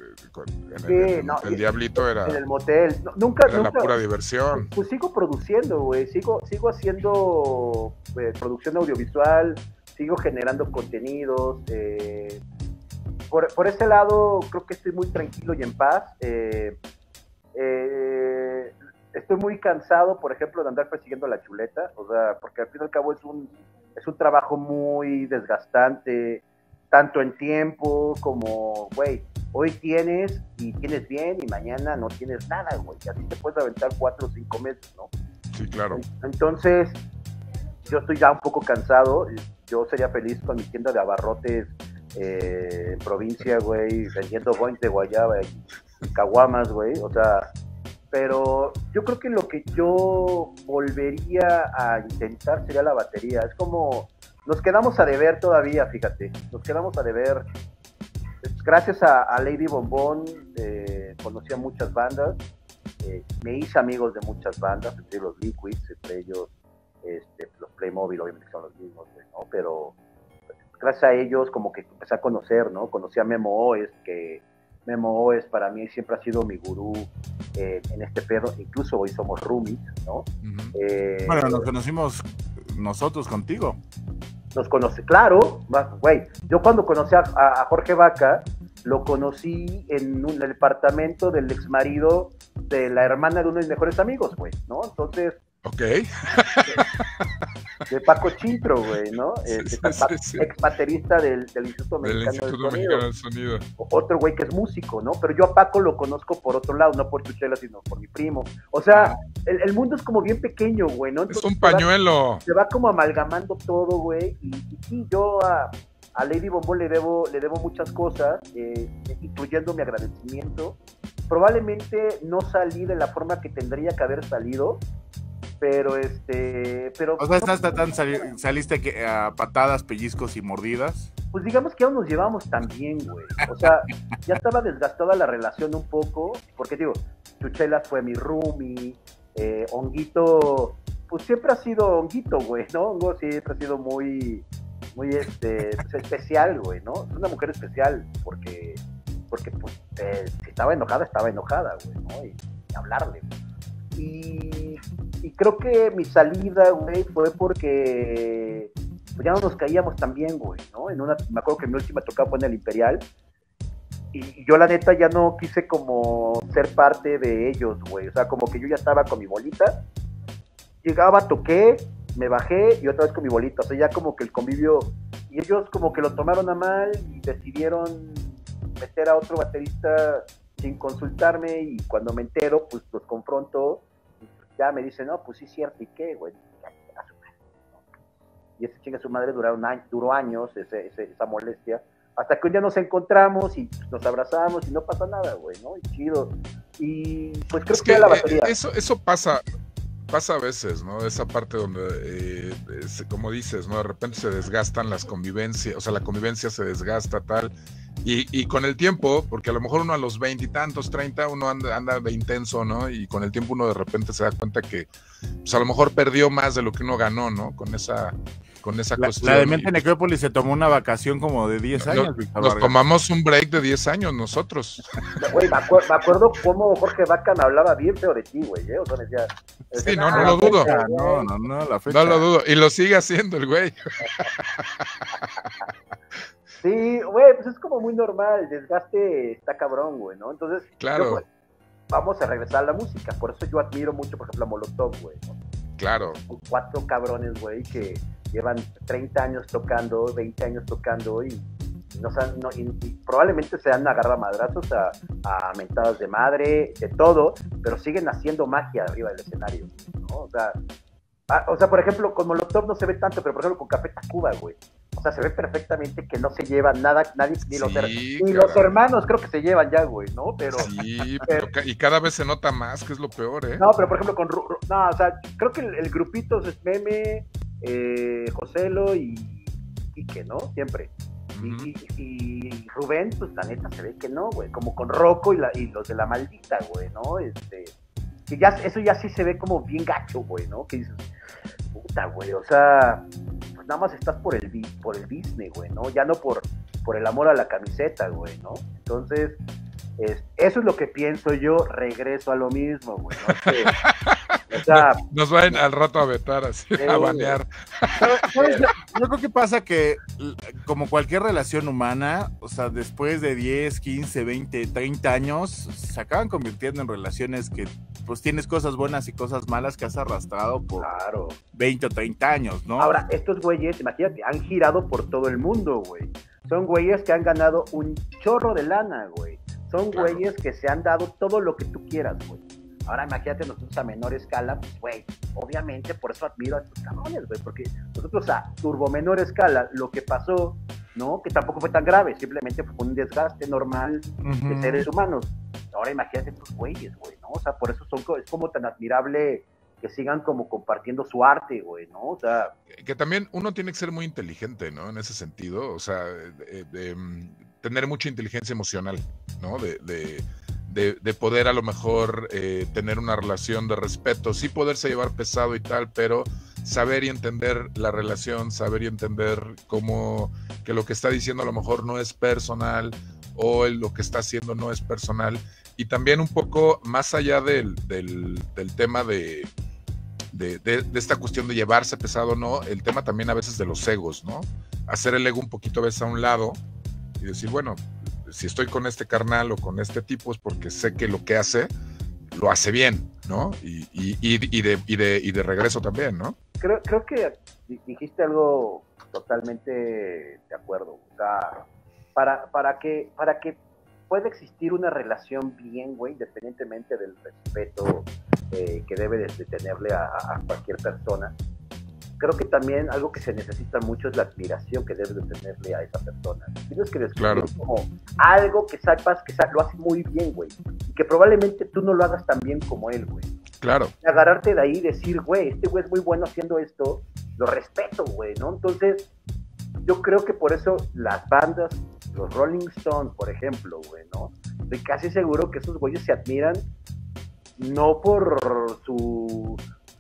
El Diablito era. En el motel. Nunca. La pura diversión. Pues sigo produciendo, güey. Sigo haciendo producción audiovisual, sigo generando contenidos. Por ese lado, creo que estoy muy tranquilo y en paz. Estoy muy cansado, por ejemplo, de andar persiguiendo la chuleta, o sea, porque al fin y al cabo es un trabajo muy desgastante, tanto en tiempo como, güey, hoy tienes bien y mañana no tienes nada, güey, y así te puedes aventar 4 o 5 meses, ¿no? Sí, claro. Entonces, yo estoy ya un poco cansado, yo sería feliz con mi tienda de abarrotes en provincia, güey, vendiendo boings de guayaba y caguamas, güey, o sea... Pero yo creo que lo que yo volvería a intentar sería la batería. Es como, nos quedamos a deber todavía, fíjate. Nos quedamos a deber. Gracias a Lady Bombón, conocí a muchas bandas. Me hice amigos de muchas bandas, entre los Liquids, entre ellos los Playmobil, obviamente son los mismos, ¿no? Pero gracias a ellos como que empecé a conocer, ¿no? Conocí a Memo Oes, que Memo Oes para mí siempre ha sido mi gurú en este pedo, incluso hoy somos roomies, ¿no? Bueno, nos conocimos nosotros contigo. Nos conoce, claro, güey, yo cuando conocí a Jorge Vaca, lo conocí en el departamento del exmarido de la hermana de uno de mis mejores amigos, güey, ¿no? Entonces... Ok. de Paco Chintro, güey, ¿no? Sí. Ex baterista del Instituto Del Mexicano Instituto Mexicano del Sonido. Otro güey que es músico, ¿no? Pero yo a Paco lo conozco por otro lado, no por Chuchela, sino por mi primo. O sea, el mundo es como bien pequeño, güey, ¿no? Entonces, es un pañuelo. Se va como amalgamando todo, güey. Y sí, yo a Lady Bombón le debo muchas cosas, incluyendo mi agradecimiento. Probablemente no salí de la forma que tendría que haber salido, pero o sea, hasta tan saliste a patadas, pellizcos y mordidas. Pues digamos que aún nos llevamos tan bien, güey. O sea, ya estaba desgastada la relación un poco, porque digo, Chuchela fue mi roomie, Honguito, pues siempre ha sido Honguito, güey, ¿no? Hongo siempre ha sido muy pues, especial, güey, ¿no? Es una mujer especial, porque pues, si estaba enojada, güey, ¿no? Y hablarle, güey. Y creo que mi salida, güey, fue porque pues ya no nos caíamos tan bien, güey, ¿no? Me acuerdo que mi última tocada fue en el Imperial, y yo la neta ya no quise como ser parte de ellos, güey, o sea, como que yo ya estaba con mi bolita, llegaba, toqué, me bajé y otra vez con mi bolita, o sea, ya como que el convivio, y ellos como que lo tomaron a mal y decidieron meter a otro baterista sin consultarme, y cuando me entero, pues los confronto, ya me dicen, no, pues sí es cierto, ¿y qué, güey? Y ese chinga su madre duró años, esa molestia, hasta que un día nos encontramos y nos abrazamos y no pasa nada, güey, ¿no? Y chido. Y pues creo que la batería. Eso pasa a veces, ¿no? Esa parte donde, como dices, ¿no? De repente se desgastan las convivencias, o sea, la convivencia se desgasta, tal. Y con el tiempo, porque a lo mejor uno a los 20 y tantos, 30, uno anda de intenso, ¿no? Y con el tiempo uno de repente se da cuenta que, pues a lo mejor perdió más de lo que uno ganó, ¿no? Con esa cuestión. La de Mente Necrópolis se tomó una vacación como de 10 años, Víctor Nos Vargas. tomamos un break de 10 años nosotros. Güey, me acuerdo cómo Jorge Vaca me hablaba bien feo de ti, güey, ¿eh? O sea, me decía, sí, no lo dudo. No, la fecha. No lo dudo. Y lo sigue haciendo el güey. Sí, güey, pues es como muy normal, el desgaste está cabrón, güey, ¿no? Entonces, claro. Pues, vamos a regresar a la música, por eso yo admiro mucho, por ejemplo, a Molotov, güey, ¿no? Claro. Son 4 cabrones, güey, que llevan 30 años tocando, 20 años tocando, y probablemente se han agarrado a madrazos, a mentadas de madre, de todo, pero siguen haciendo magia arriba del escenario, ¿no? O sea, por ejemplo, con Molotov no se ve tanto, pero por ejemplo con Café Tacuba, güey. O sea, se ve perfectamente que no se llevan nada, nadie, ni los hermanos creo que se llevan ya, güey, ¿no? Pero sí, y cada vez se nota más, que es lo peor, ¿eh? No, pero por ejemplo no, o sea, creo que el grupito es Meme, Joselo y Quique, ¿no? Siempre. Uh-huh. Y Rubén, pues la neta se ve que no, güey, como con Rocco y los de La Maldita, güey, ¿no? Que ya, eso ya sí se ve como bien gacho, güey, ¿no? Que dices, puta, güey, o sea, pues nada más estás por el business, güey, ¿no? Ya no por el amor a la camiseta, güey, ¿no? Entonces, eso es lo que pienso yo, regreso a lo mismo, güey, ¿no? O sea, nos van al rato a vetar, así, a banear. Yo creo que pasa que, como cualquier relación humana, o sea, después de 10, 15, 20, 30 años, se acaban convirtiendo en relaciones que, pues, tienes cosas buenas y cosas malas que has arrastrado por 20 o 30 años, ¿no? Ahora, estos güeyes, imagínate, han girado por todo el mundo, güey. Son güeyes que han ganado un chorro de lana, güey. Son güeyes que se han dado todo lo que tú quieras, güey. Ahora imagínate nosotros a menor escala, pues, güey, obviamente por eso admiro a estos cabrones, güey, porque nosotros a turbo menor escala, lo que pasó, ¿no? Que tampoco fue tan grave, simplemente fue un desgaste normal de seres humanos. Ahora imagínate estos güeyes, güey, ¿no? O sea, por eso es como tan admirable que sigan como compartiendo su arte, güey, ¿no? O sea... Que también uno tiene que ser muy inteligente, ¿no? En ese sentido, o sea, tener mucha inteligencia emocional, ¿no? De poder a lo mejor tener una relación de respeto, sí poderse llevar pesado y tal, pero saber y entender la relación, saber y entender cómo que lo que está diciendo a lo mejor no es personal o lo que está haciendo no es personal, y también un poco más allá del tema de esta cuestión de llevarse pesado, ¿no? El tema también a veces de los egos, ¿no? Hacer el ego un poquito a veces a un lado y decir, bueno, si estoy con este carnal o con este tipo es porque sé que lo que hace, lo hace bien, ¿no? Y de regreso también, ¿no? creo que dijiste algo totalmente de acuerdo. O sea, para que pueda existir una relación bien, güey, independientemente del respeto que debe de tenerle a cualquier persona, creo que también algo que se necesita mucho es la admiración que debes de tenerle a esa persona. Tienes que descubrir como algo que sepas que lo hace muy bien, güey, y que probablemente tú no lo hagas tan bien como él, güey. Claro. Y agarrarte de ahí y decir, güey, este güey es muy bueno haciendo esto, lo respeto, güey, ¿no? Entonces, yo creo que por eso las bandas, los Rolling Stones, por ejemplo, güey, ¿no? Estoy casi seguro que esos güeyes se admiran no por su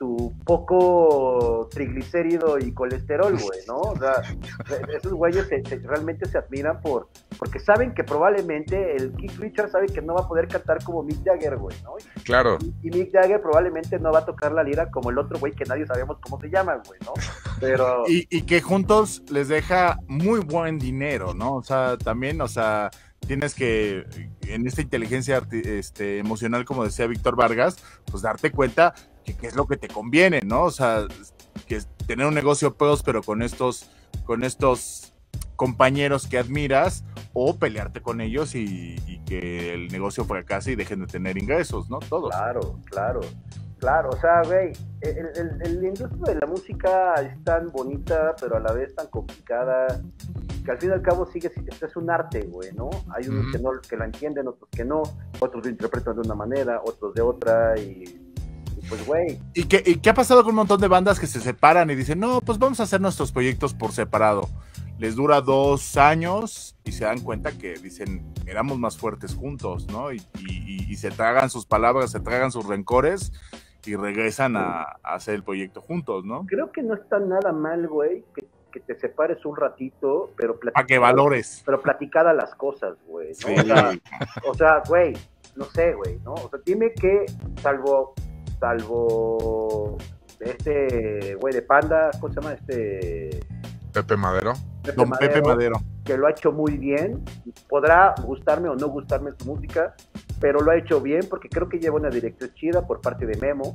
poco triglicérido y colesterol, güey, ¿no? O sea, esos güeyes realmente se admiran porque saben que probablemente el Keith Richards sabe que no va a poder cantar como Mick Jagger, güey, ¿no? Claro. Y Mick Jagger probablemente no va a tocar la lira como el otro güey que nadie sabemos cómo se llama, güey, ¿no? Pero... Y que juntos les deja muy buen dinero, ¿no? O sea, también, o sea, tienes que, en esta inteligencia emocional, como decía Víctor Vargas, pues darte cuenta que qué es lo que te conviene, ¿no? O sea, que tener un negocio próspero con estos compañeros que admiras, o pelearte con ellos y que el negocio fracase y dejen de tener ingresos, ¿no? Todos. Claro, o sea, güey, la industria de la música es tan bonita, pero a la vez tan complicada, que al fin y al cabo esto es un arte, güey, ¿no? Hay unos que lo entienden, otros que no, otros lo interpretan de una manera, otros de otra, y pues, güey. ¿Y qué ha pasado con un montón de bandas que se separan y dicen, no, pues vamos a hacer nuestros proyectos por separado? Les dura 2 años y se dan cuenta que dicen, éramos más fuertes juntos, ¿no? Y se tragan sus palabras, se tragan sus rencores y regresan a hacer el proyecto juntos, ¿no? Creo que no está nada mal, güey, que te separes un ratito, pero para que valores. Pero platicada las cosas, güey, ¿no? Sí. O sea, güey, no sé, güey, ¿no? O sea, dime que, salvo este güey de Panda, ¿cómo se llama? Pepe Madero. Pepe Madero. Que lo ha hecho muy bien. Podrá gustarme o no gustarme su música, pero lo ha hecho bien porque creo que lleva una dirección chida por parte de Memo.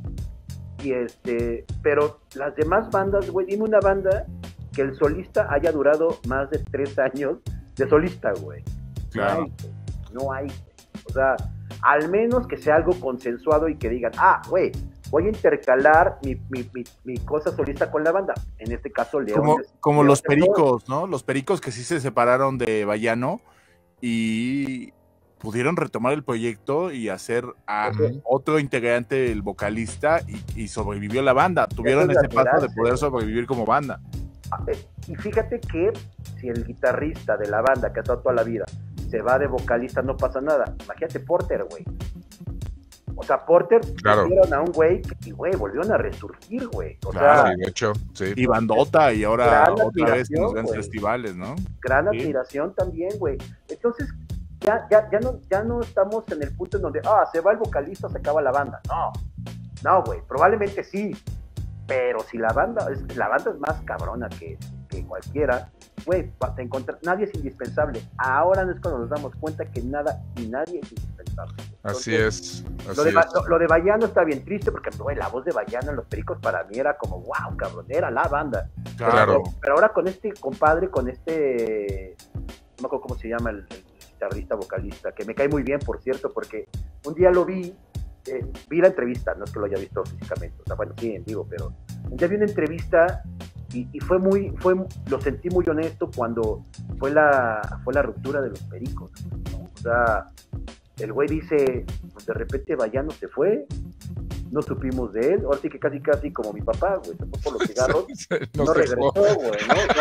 Pero las demás bandas, güey, dime una banda que el solista haya durado más de 3 años de solista, güey. Claro. No hay, güey. O sea, al menos que sea algo consensuado y que digan, güey, voy a intercalar mi cosa solista con la banda. En este caso, León. Como los Pericos, ¿no? Los Pericos que sí se separaron de Bayano y pudieron retomar el proyecto y hacer a otro integrante, el vocalista, y sobrevivió la banda. Tuvieron ese paso de poder sobrevivir como banda. Y fíjate que si el guitarrista de la banda que ha estado toda la vida se va de vocalista, no pasa nada. Imagínate Porter, güey. O sea, Porter volvieron a un güey y, güey, volvieron a resurgir, güey. O sea, sí, de hecho, sí. Y bandota, y ahora otra vez en los grandes festivales, ¿no? Gran admiración también, güey. Entonces, ya no estamos en el punto en donde, se va el vocalista, se acaba la banda. No, güey, probablemente sí. Pero si la banda es más cabrona que cualquiera, güey, nadie es indispensable. Ahora es cuando nos damos cuenta que nada y nadie es indispensable. Entonces, así es. Lo de Bayano está bien triste porque, güey, la voz de Bayano en Los Pericos para mí era como, wow, cabrón, era la banda. Claro. Pero ahora con este compadre, no me acuerdo cómo se llama el guitarrista vocalista, que me cae muy bien, por cierto, porque un día lo vi la entrevista, no es que lo haya visto físicamente, o sea, bueno, sí, en vivo, pero un día vi una entrevista y lo sentí muy honesto cuando fue la ruptura de Los Pericos, ¿no? O sea, el güey dice, pues de repente Bayano se fue, no supimos de él, ahora sí que casi como mi papá, güey, se fue por los cigarros, no regresó, güey, ¿no? O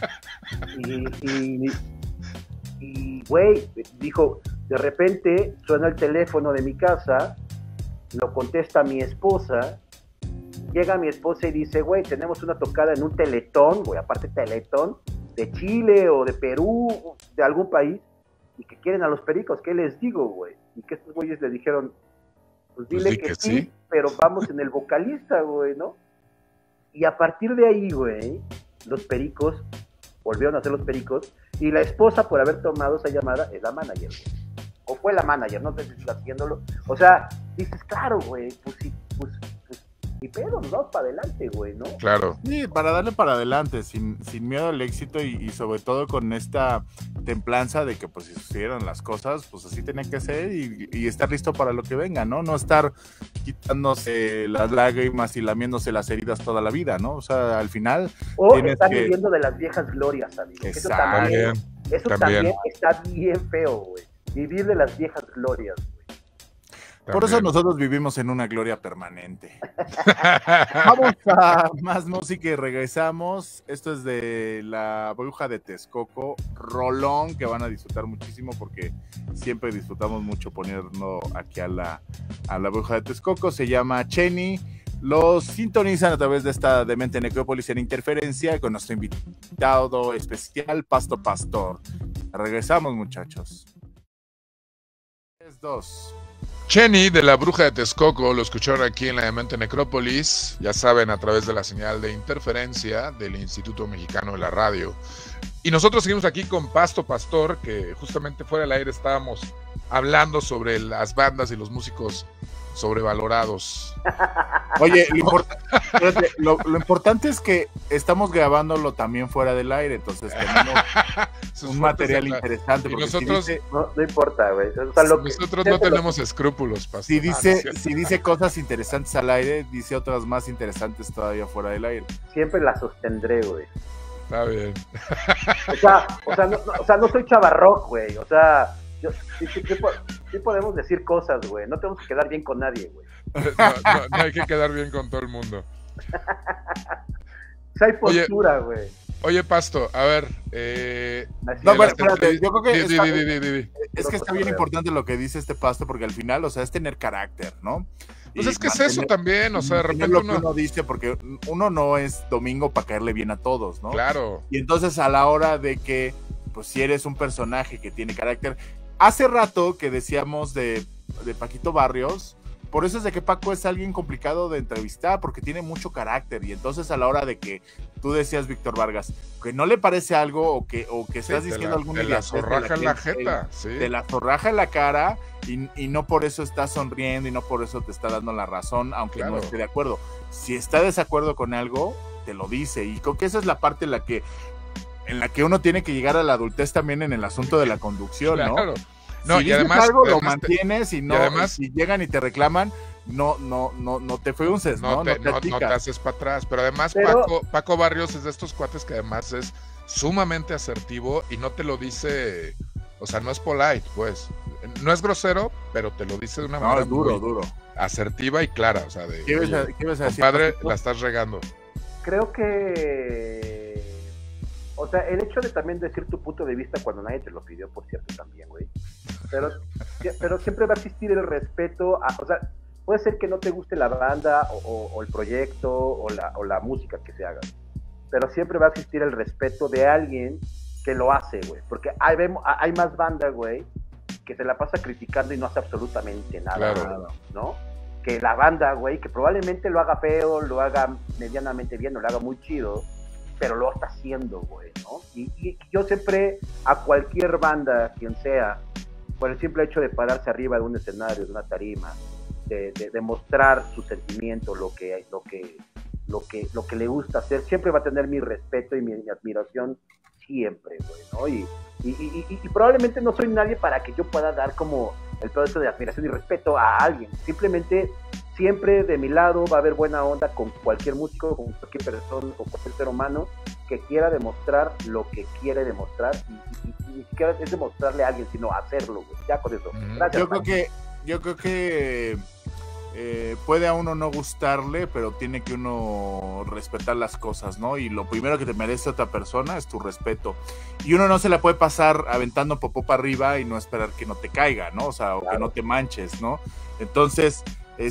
sea, y güey, dijo, de repente suena el teléfono de mi casa, lo contesta mi esposa, llega mi esposa y dice, güey, tenemos una tocada en un teletón, güey, aparte teletón, de Chile o de Perú, de algún país, y que quieren a Los Pericos, ¿qué les digo, güey? Y que estos güeyes le dijeron, pues dile que sí, pero vamos en el vocalista, güey, ¿no? Y a partir de ahí, güey, Los Pericos volvieron a ser Los Pericos, y la esposa, por haber tomado esa llamada, es la manager, güey. O fue la manager, no sé si está haciéndolo. O sea, dices, claro, güey, pues sí, pues y pedo, nos vamos para adelante, güey, ¿no? Claro. Sí, para darle para adelante, sin miedo al éxito y sobre todo con esta templanza de que pues si sucedieran las cosas, pues así tenía que ser y estar listo para lo que venga, ¿no? No estar quitándose las lágrimas y lamiéndose las heridas toda la vida, ¿no? O sea, al final... O estar viviendo de las viejas glorias, amigo. Eso también está bien feo, güey. Vivir de las viejas glorias, güey. Por eso nosotros vivimos en una gloria permanente. Vamos a más música y regresamos. Esto es de La Bruja de Texcoco, rolón que van a disfrutar muchísimo porque siempre disfrutamos mucho ponerlo aquí a la Bruja de Texcoco. Se llama Cheney. Los sintonizan a través de esta Demente Necrópolis en Interferencia con nuestro invitado especial, Pasto Pastor. Regresamos, muchachos. 3, 2. Cheney de La Bruja de Texcoco, lo escucharon aquí en la Demente Necrópolis, ya saben, a través de la señal de interferencia del Instituto Mexicano de la Radio. Y nosotros seguimos aquí con Pasto Pastor, que justamente fuera del aire estábamos hablando sobre las bandas y los músicos sobrevalorados. Oye, lo importante es que estamos grabándolo también fuera del aire, entonces tenemos un material interesante. Y porque nosotros, si dice, no importa, güey. O sea, nosotros no tenemos escrúpulos, Pastor. Si dice cosas interesantes al aire, dice otras más interesantes todavía fuera del aire. Siempre las sostendré, güey. Está bien. O sea, no soy chavarrock, güey. O sea, sí podemos decir cosas, güey. No tenemos que quedar bien con nadie, güey. No hay que quedar bien con todo el mundo. O sea, hay postura, güey. Oye, Pasto, a ver. No, pero espérate, yo creo que es que está bien importante lo que dice este Pasto, porque al final, o sea, es tener carácter, ¿no? Pues es que es eso también, o sea, de repente uno dice, porque uno no es domingo para caerle bien a todos, ¿no? Claro. Y entonces a la hora de que, pues si eres un personaje que tiene carácter, hace rato que decíamos de Paquito Barrios, por eso es de que Paco es alguien complicado de entrevistar, porque tiene mucho carácter, y entonces a la hora de que tú decías, Víctor Vargas, que no le parece algo, o que estás diciendo alguna idea, la zorraja en la jeta, sí. Te la zorraja en la cara, y no por eso estás sonriendo, y no por eso te está dando la razón, aunque no esté de acuerdo. Si está de desacuerdo con algo, te lo dice, y creo que esa es la parte en la que uno tiene que llegar a la adultez también en el asunto de la conducción, claro. No, y además algo lo mantienes y no, además, si llegan y te reclaman, no te frunces, no te haces para atrás. Pero además Paco Barrios es de estos cuates que además es sumamente asertivo y no te lo dice, o sea, no es polite, pues. No es grosero, pero te lo dice de una manera duro. Asertiva y clara, o sea, de ¿Qué vas a decir, compadre, la estás regando. Creo que, o sea, el hecho de también decir tu punto de vista cuando nadie te lo pidió, por cierto, también, güey. Pero siempre va a existir el respeto, o sea, puede ser que no te guste la banda o el proyecto o la música que se haga, pero siempre va a existir el respeto de alguien que lo hace, güey, porque hay más banda, güey, que se la pasa criticando y no hace absolutamente nada, claro. ¿no? Que la banda, güey, que probablemente lo haga feo, lo haga medianamente bien, o lo haga muy chido, pero lo está haciendo, güey, ¿no? Y yo siempre, a cualquier banda, quien sea, por el simple hecho de pararse arriba de un escenario, de una tarima, de mostrar su sentimiento, lo que le gusta hacer, siempre va a tener mi respeto y mi admiración siempre, güey, ¿no? Y probablemente no soy nadie para que yo pueda dar como el pedazo de admiración y respeto a alguien. Simplemente siempre de mi lado va a haber buena onda con cualquier músico, con cualquier persona, con cualquier ser humano que quiera demostrar lo que quiere demostrar y ni siquiera es demostrarle a alguien, sino hacerlo, güey. Ya con eso. Gracias. Yo creo que puede a uno no gustarle, pero tiene que uno respetar las cosas, ¿no? Y lo primero que te merece otra persona es tu respeto. Y uno no se la puede pasar aventando popó para arriba y no esperar que no te caiga, ¿no? O sea, o que no te manches, ¿no? Entonces,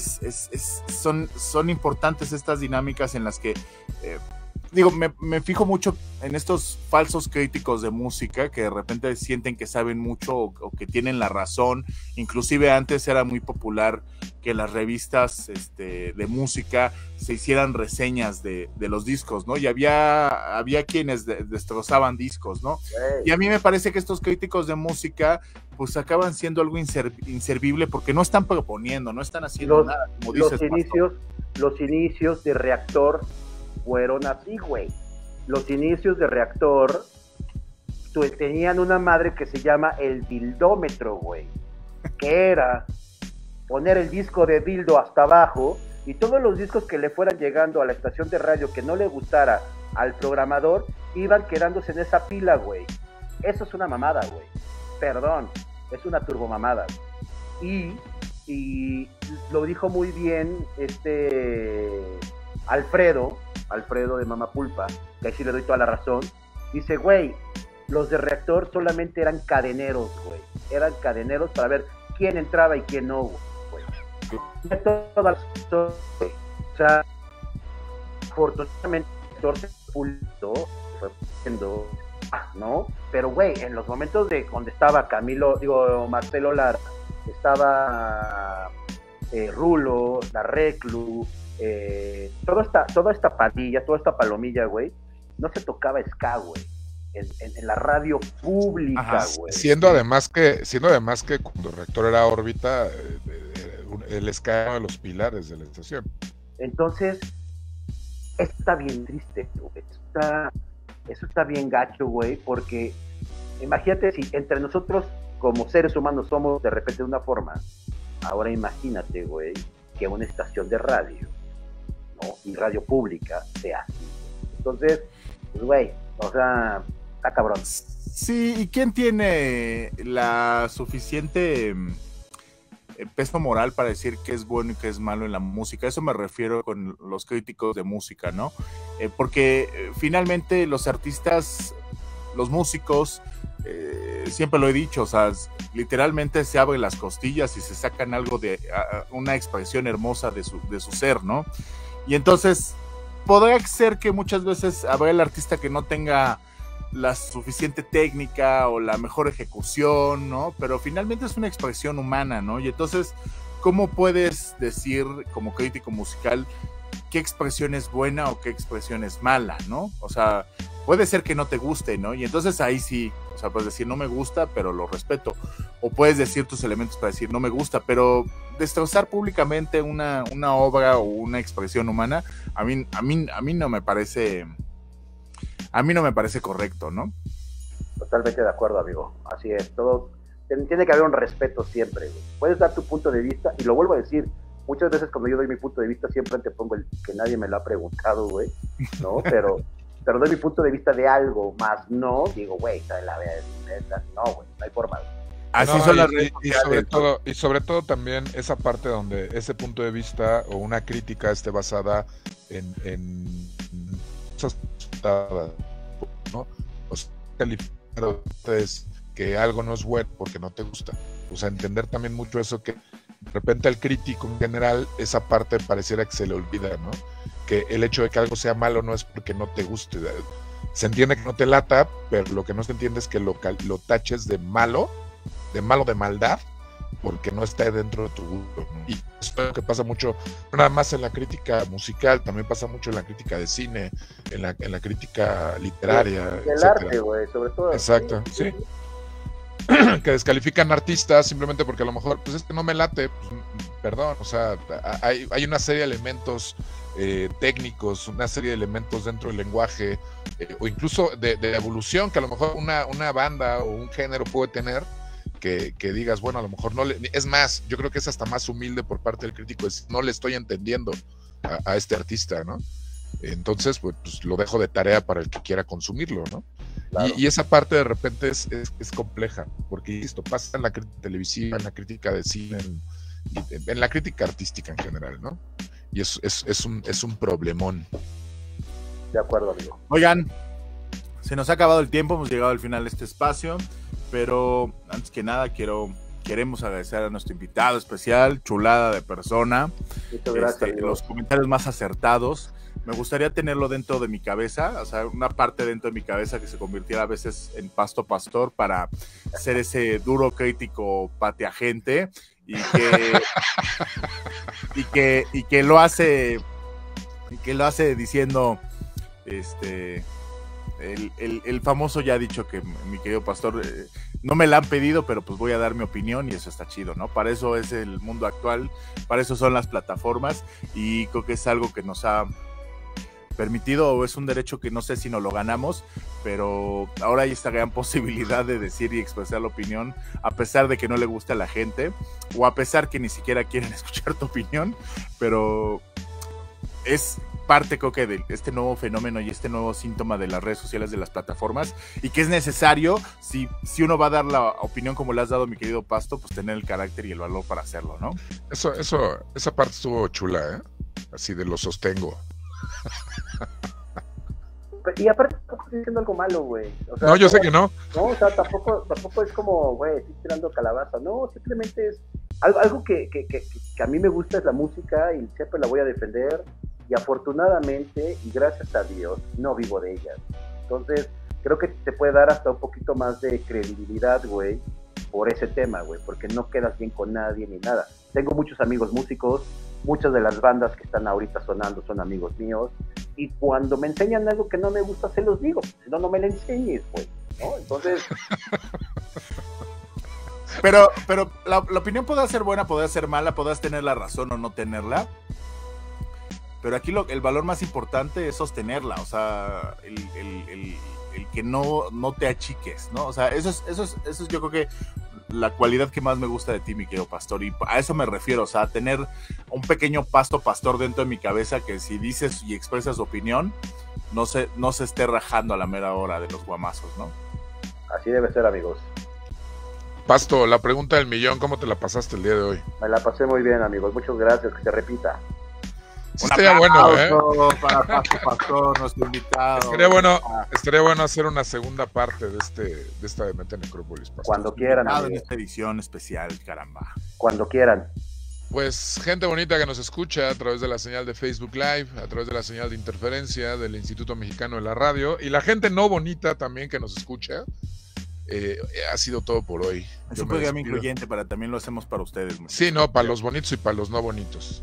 son importantes estas dinámicas en las que... me fijo mucho en estos falsos críticos de música que de repente sienten que saben mucho o que tienen la razón. Inclusive antes era muy popular que las revistas de música se hicieran reseñas de los discos, ¿no? Y había quienes destrozaban discos, ¿no? Y a mí me parece que estos críticos de música pues acaban siendo algo inservible porque no están proponiendo, no están haciendo nada, como dices, los inicios de Reactor fueron así, güey. Los inicios de Reactor tenían una madre que se llama el dildómetro, güey. Que era poner el disco de dildo hasta abajo y todos los discos que le fueran llegando a la estación de radio que no le gustara al programador iban quedándose en esa pila, güey. Eso es una mamada, güey. Perdón, es una turbomamada. Y lo dijo muy bien Alfredo de Mama Pulpa, que ahí sí le doy toda la razón. Dice, güey, los de Reactor solamente eran cadeneros, güey. Eran cadeneros para ver quién entraba y quién no, güey. O sea, afortunadamente se pultó, fue siendo, ¿no? Pero, güey, en los momentos de donde estaba Marcelo Lara, estaba Rulo, la Reclu, toda esta pandilla, toda esta palomilla, güey, no se tocaba ska, güey. En la radio pública, güey. Siendo además que cuando Reactor era órbita, el ska era uno de los pilares de la estación. Entonces, está bien triste, güey. Eso está bien gacho, güey, porque imagínate si entre nosotros como seres humanos somos de repente de una forma, ahora imagínate, güey, que una estación de radio, ¿no? Y radio pública sea así. Entonces, pues, güey, o sea, está cabrón. Sí, ¿y quién tiene la suficiente peso moral para decir qué es bueno y qué es malo en la música? Eso me refiero con los críticos de música, ¿no? Porque finalmente los artistas, los músicos, siempre lo he dicho, o sea, literalmente se abren las costillas y se sacan algo de una expresión hermosa de su ser, ¿no? Y entonces podrá ser que muchas veces habrá el artista que no tenga la suficiente técnica o la mejor ejecución, ¿no? Pero finalmente es una expresión humana, ¿no? Y entonces, ¿cómo puedes decir como crítico musical qué expresión es buena o qué expresión es mala, ¿no? O sea, puede ser que no te guste, ¿no? Y entonces ahí sí, o sea, puedes decir no me gusta, pero lo respeto. O puedes decir tus elementos para decir no me gusta, pero destrozar públicamente una obra o una expresión humana, a mí no me parece... A mí no me parece correcto, ¿no? Totalmente de acuerdo, amigo. Así es. Todo tiene que haber un respeto siempre, güey. Puedes dar tu punto de vista, y lo vuelvo a decir, muchas veces cuando yo doy mi punto de vista siempre te pongo el que nadie me lo ha preguntado, güey, ¿no? Pero doy mi punto de vista de algo, más no, digo, güey, no, güey, no hay forma. Así no, son las redes y sobre todo también esa parte donde ese punto de vista o una crítica esté basada en ¿no? O sea, calificar que algo no es bueno porque no te gusta. O sea, entender también mucho eso, que de repente al crítico en general esa parte pareciera que se le olvida, ¿no? Que el hecho de que algo sea malo no es porque no te guste. Se entiende que no te lata, pero lo que no se entiende es que lo taches de malo, de maldad, porque no está dentro de tu gusto, ¿no? Y eso es lo que pasa mucho, no nada más en la crítica musical, también pasa mucho en la crítica de cine, en la crítica literaria, el arte, güey, sobre todo. Exacto, sí. Que descalifican artistas simplemente porque a lo mejor, pues es que no me late, pues, perdón, o sea, hay una serie de elementos técnicos, una serie de elementos dentro del lenguaje, o incluso de evolución que a lo mejor una banda o un género puede tener, que digas, bueno, a lo mejor no le... Es más, yo creo que es hasta más humilde por parte del crítico, es no le estoy entendiendo a este artista, ¿no? Entonces, pues lo dejo de tarea para el que quiera consumirlo, ¿no? Claro. Y esa parte de repente es compleja, porque esto pasa en la crítica televisiva, en la crítica de cine, en la crítica artística en general, ¿no? Y es un problemón. De acuerdo, amigo. Oigan, se nos ha acabado el tiempo, hemos llegado al final de este espacio, pero antes que nada queremos agradecer a nuestro invitado especial, chulada de persona. Muchas gracias, los comentarios más acertados. Me gustaría tenerlo dentro de mi cabeza, o sea, una parte dentro de mi cabeza que se convirtiera a veces en pasto pastor para ser ese duro crítico pateagente y que lo hace diciendo el famoso ya ha dicho que mi querido pastor, no me la han pedido, pero pues voy a dar mi opinión y eso está chido, ¿no? Para eso es el mundo actual, para eso son las plataformas y creo que es algo que nos ha permitido o es un derecho que no sé si nos lo ganamos, pero ahora hay esta gran posibilidad de decir y expresar la opinión a pesar de que no le guste a la gente o a pesar que ni siquiera quieren escuchar tu opinión, pero es parte creo que de este nuevo fenómeno y este nuevo síntoma de las redes sociales, de las plataformas, y que es necesario, si uno va a dar la opinión como le has dado, mi querido Pasto, pues tener el carácter y el valor para hacerlo, ¿no? Esa parte estuvo chula, ¿eh? Así de lo sostengo. Y aparte tampoco estoy diciendo algo malo, güey. O sea, no, yo sé que no. No, o sea, tampoco es como, güey, estoy tirando calabaza. No, simplemente es algo que a mí me gusta, es la música y siempre la voy a defender. Y afortunadamente, y gracias a Dios, no vivo de ella. Entonces, creo que te puede dar hasta un poquito más de credibilidad, güey, por ese tema, güey, porque no quedas bien con nadie ni nada. Tengo muchos amigos músicos, muchas de las bandas que están ahorita sonando son amigos míos, y cuando me enseñan algo que no me gusta, se los digo, si no, no me la enseñes, güey, ¿no? Entonces... Pero la opinión puede ser buena, puede ser mala, podrás tener la razón o no tenerla, pero aquí el valor más importante es sostenerla, o sea, el que no te achiques, ¿no? O sea, eso es yo creo que la cualidad que más me gusta de ti, mi querido pastor, y a eso me refiero, o sea, tener un pequeño pastor dentro de mi cabeza que si dices y expresas tu opinión, no se esté rajando a la mera hora de los guamazos, ¿no? Así debe ser, amigos. Pasto, la pregunta del millón, ¿cómo te la pasaste el día de hoy? Me la pasé muy bien, amigos, muchas gracias, que se repita. Sí, estaría bueno, ¿eh? Para Pasto Pastor, nuestro invitado. Estaría bueno hacer una segunda parte de esta de Mente Necrópolis, Pastor. Cuando quieran, en esta edición especial, caramba. Cuando quieran. Pues gente bonita que nos escucha a través de la señal de Facebook Live, a través de la señal de interferencia del Instituto Mexicano de la Radio, y la gente no bonita también que nos escucha, ha sido todo por hoy. Es un programa incluyente, también lo hacemos para ustedes. Sí, no, para los bonitos y para los no bonitos.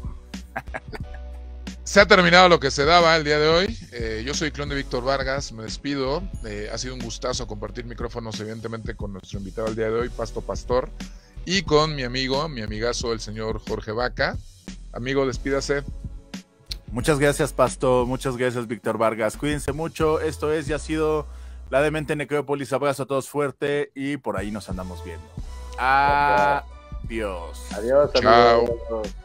Se ha terminado lo que se daba el día de hoy. Yo soy Clon de Víctor Vargas, me despido. Ha sido un gustazo compartir micrófonos, evidentemente, con nuestro invitado el día de hoy, Pasto Pastor, y con mi amigazo, el señor Jorge Vaca. Amigo, despídase. Muchas gracias, Pasto. Muchas gracias, Víctor Vargas. Cuídense mucho. Esto ya ha sido la Demente Necrópolis. Abrazo a todos fuerte y por ahí nos andamos viendo. Adiós. Adiós, chao. amigos.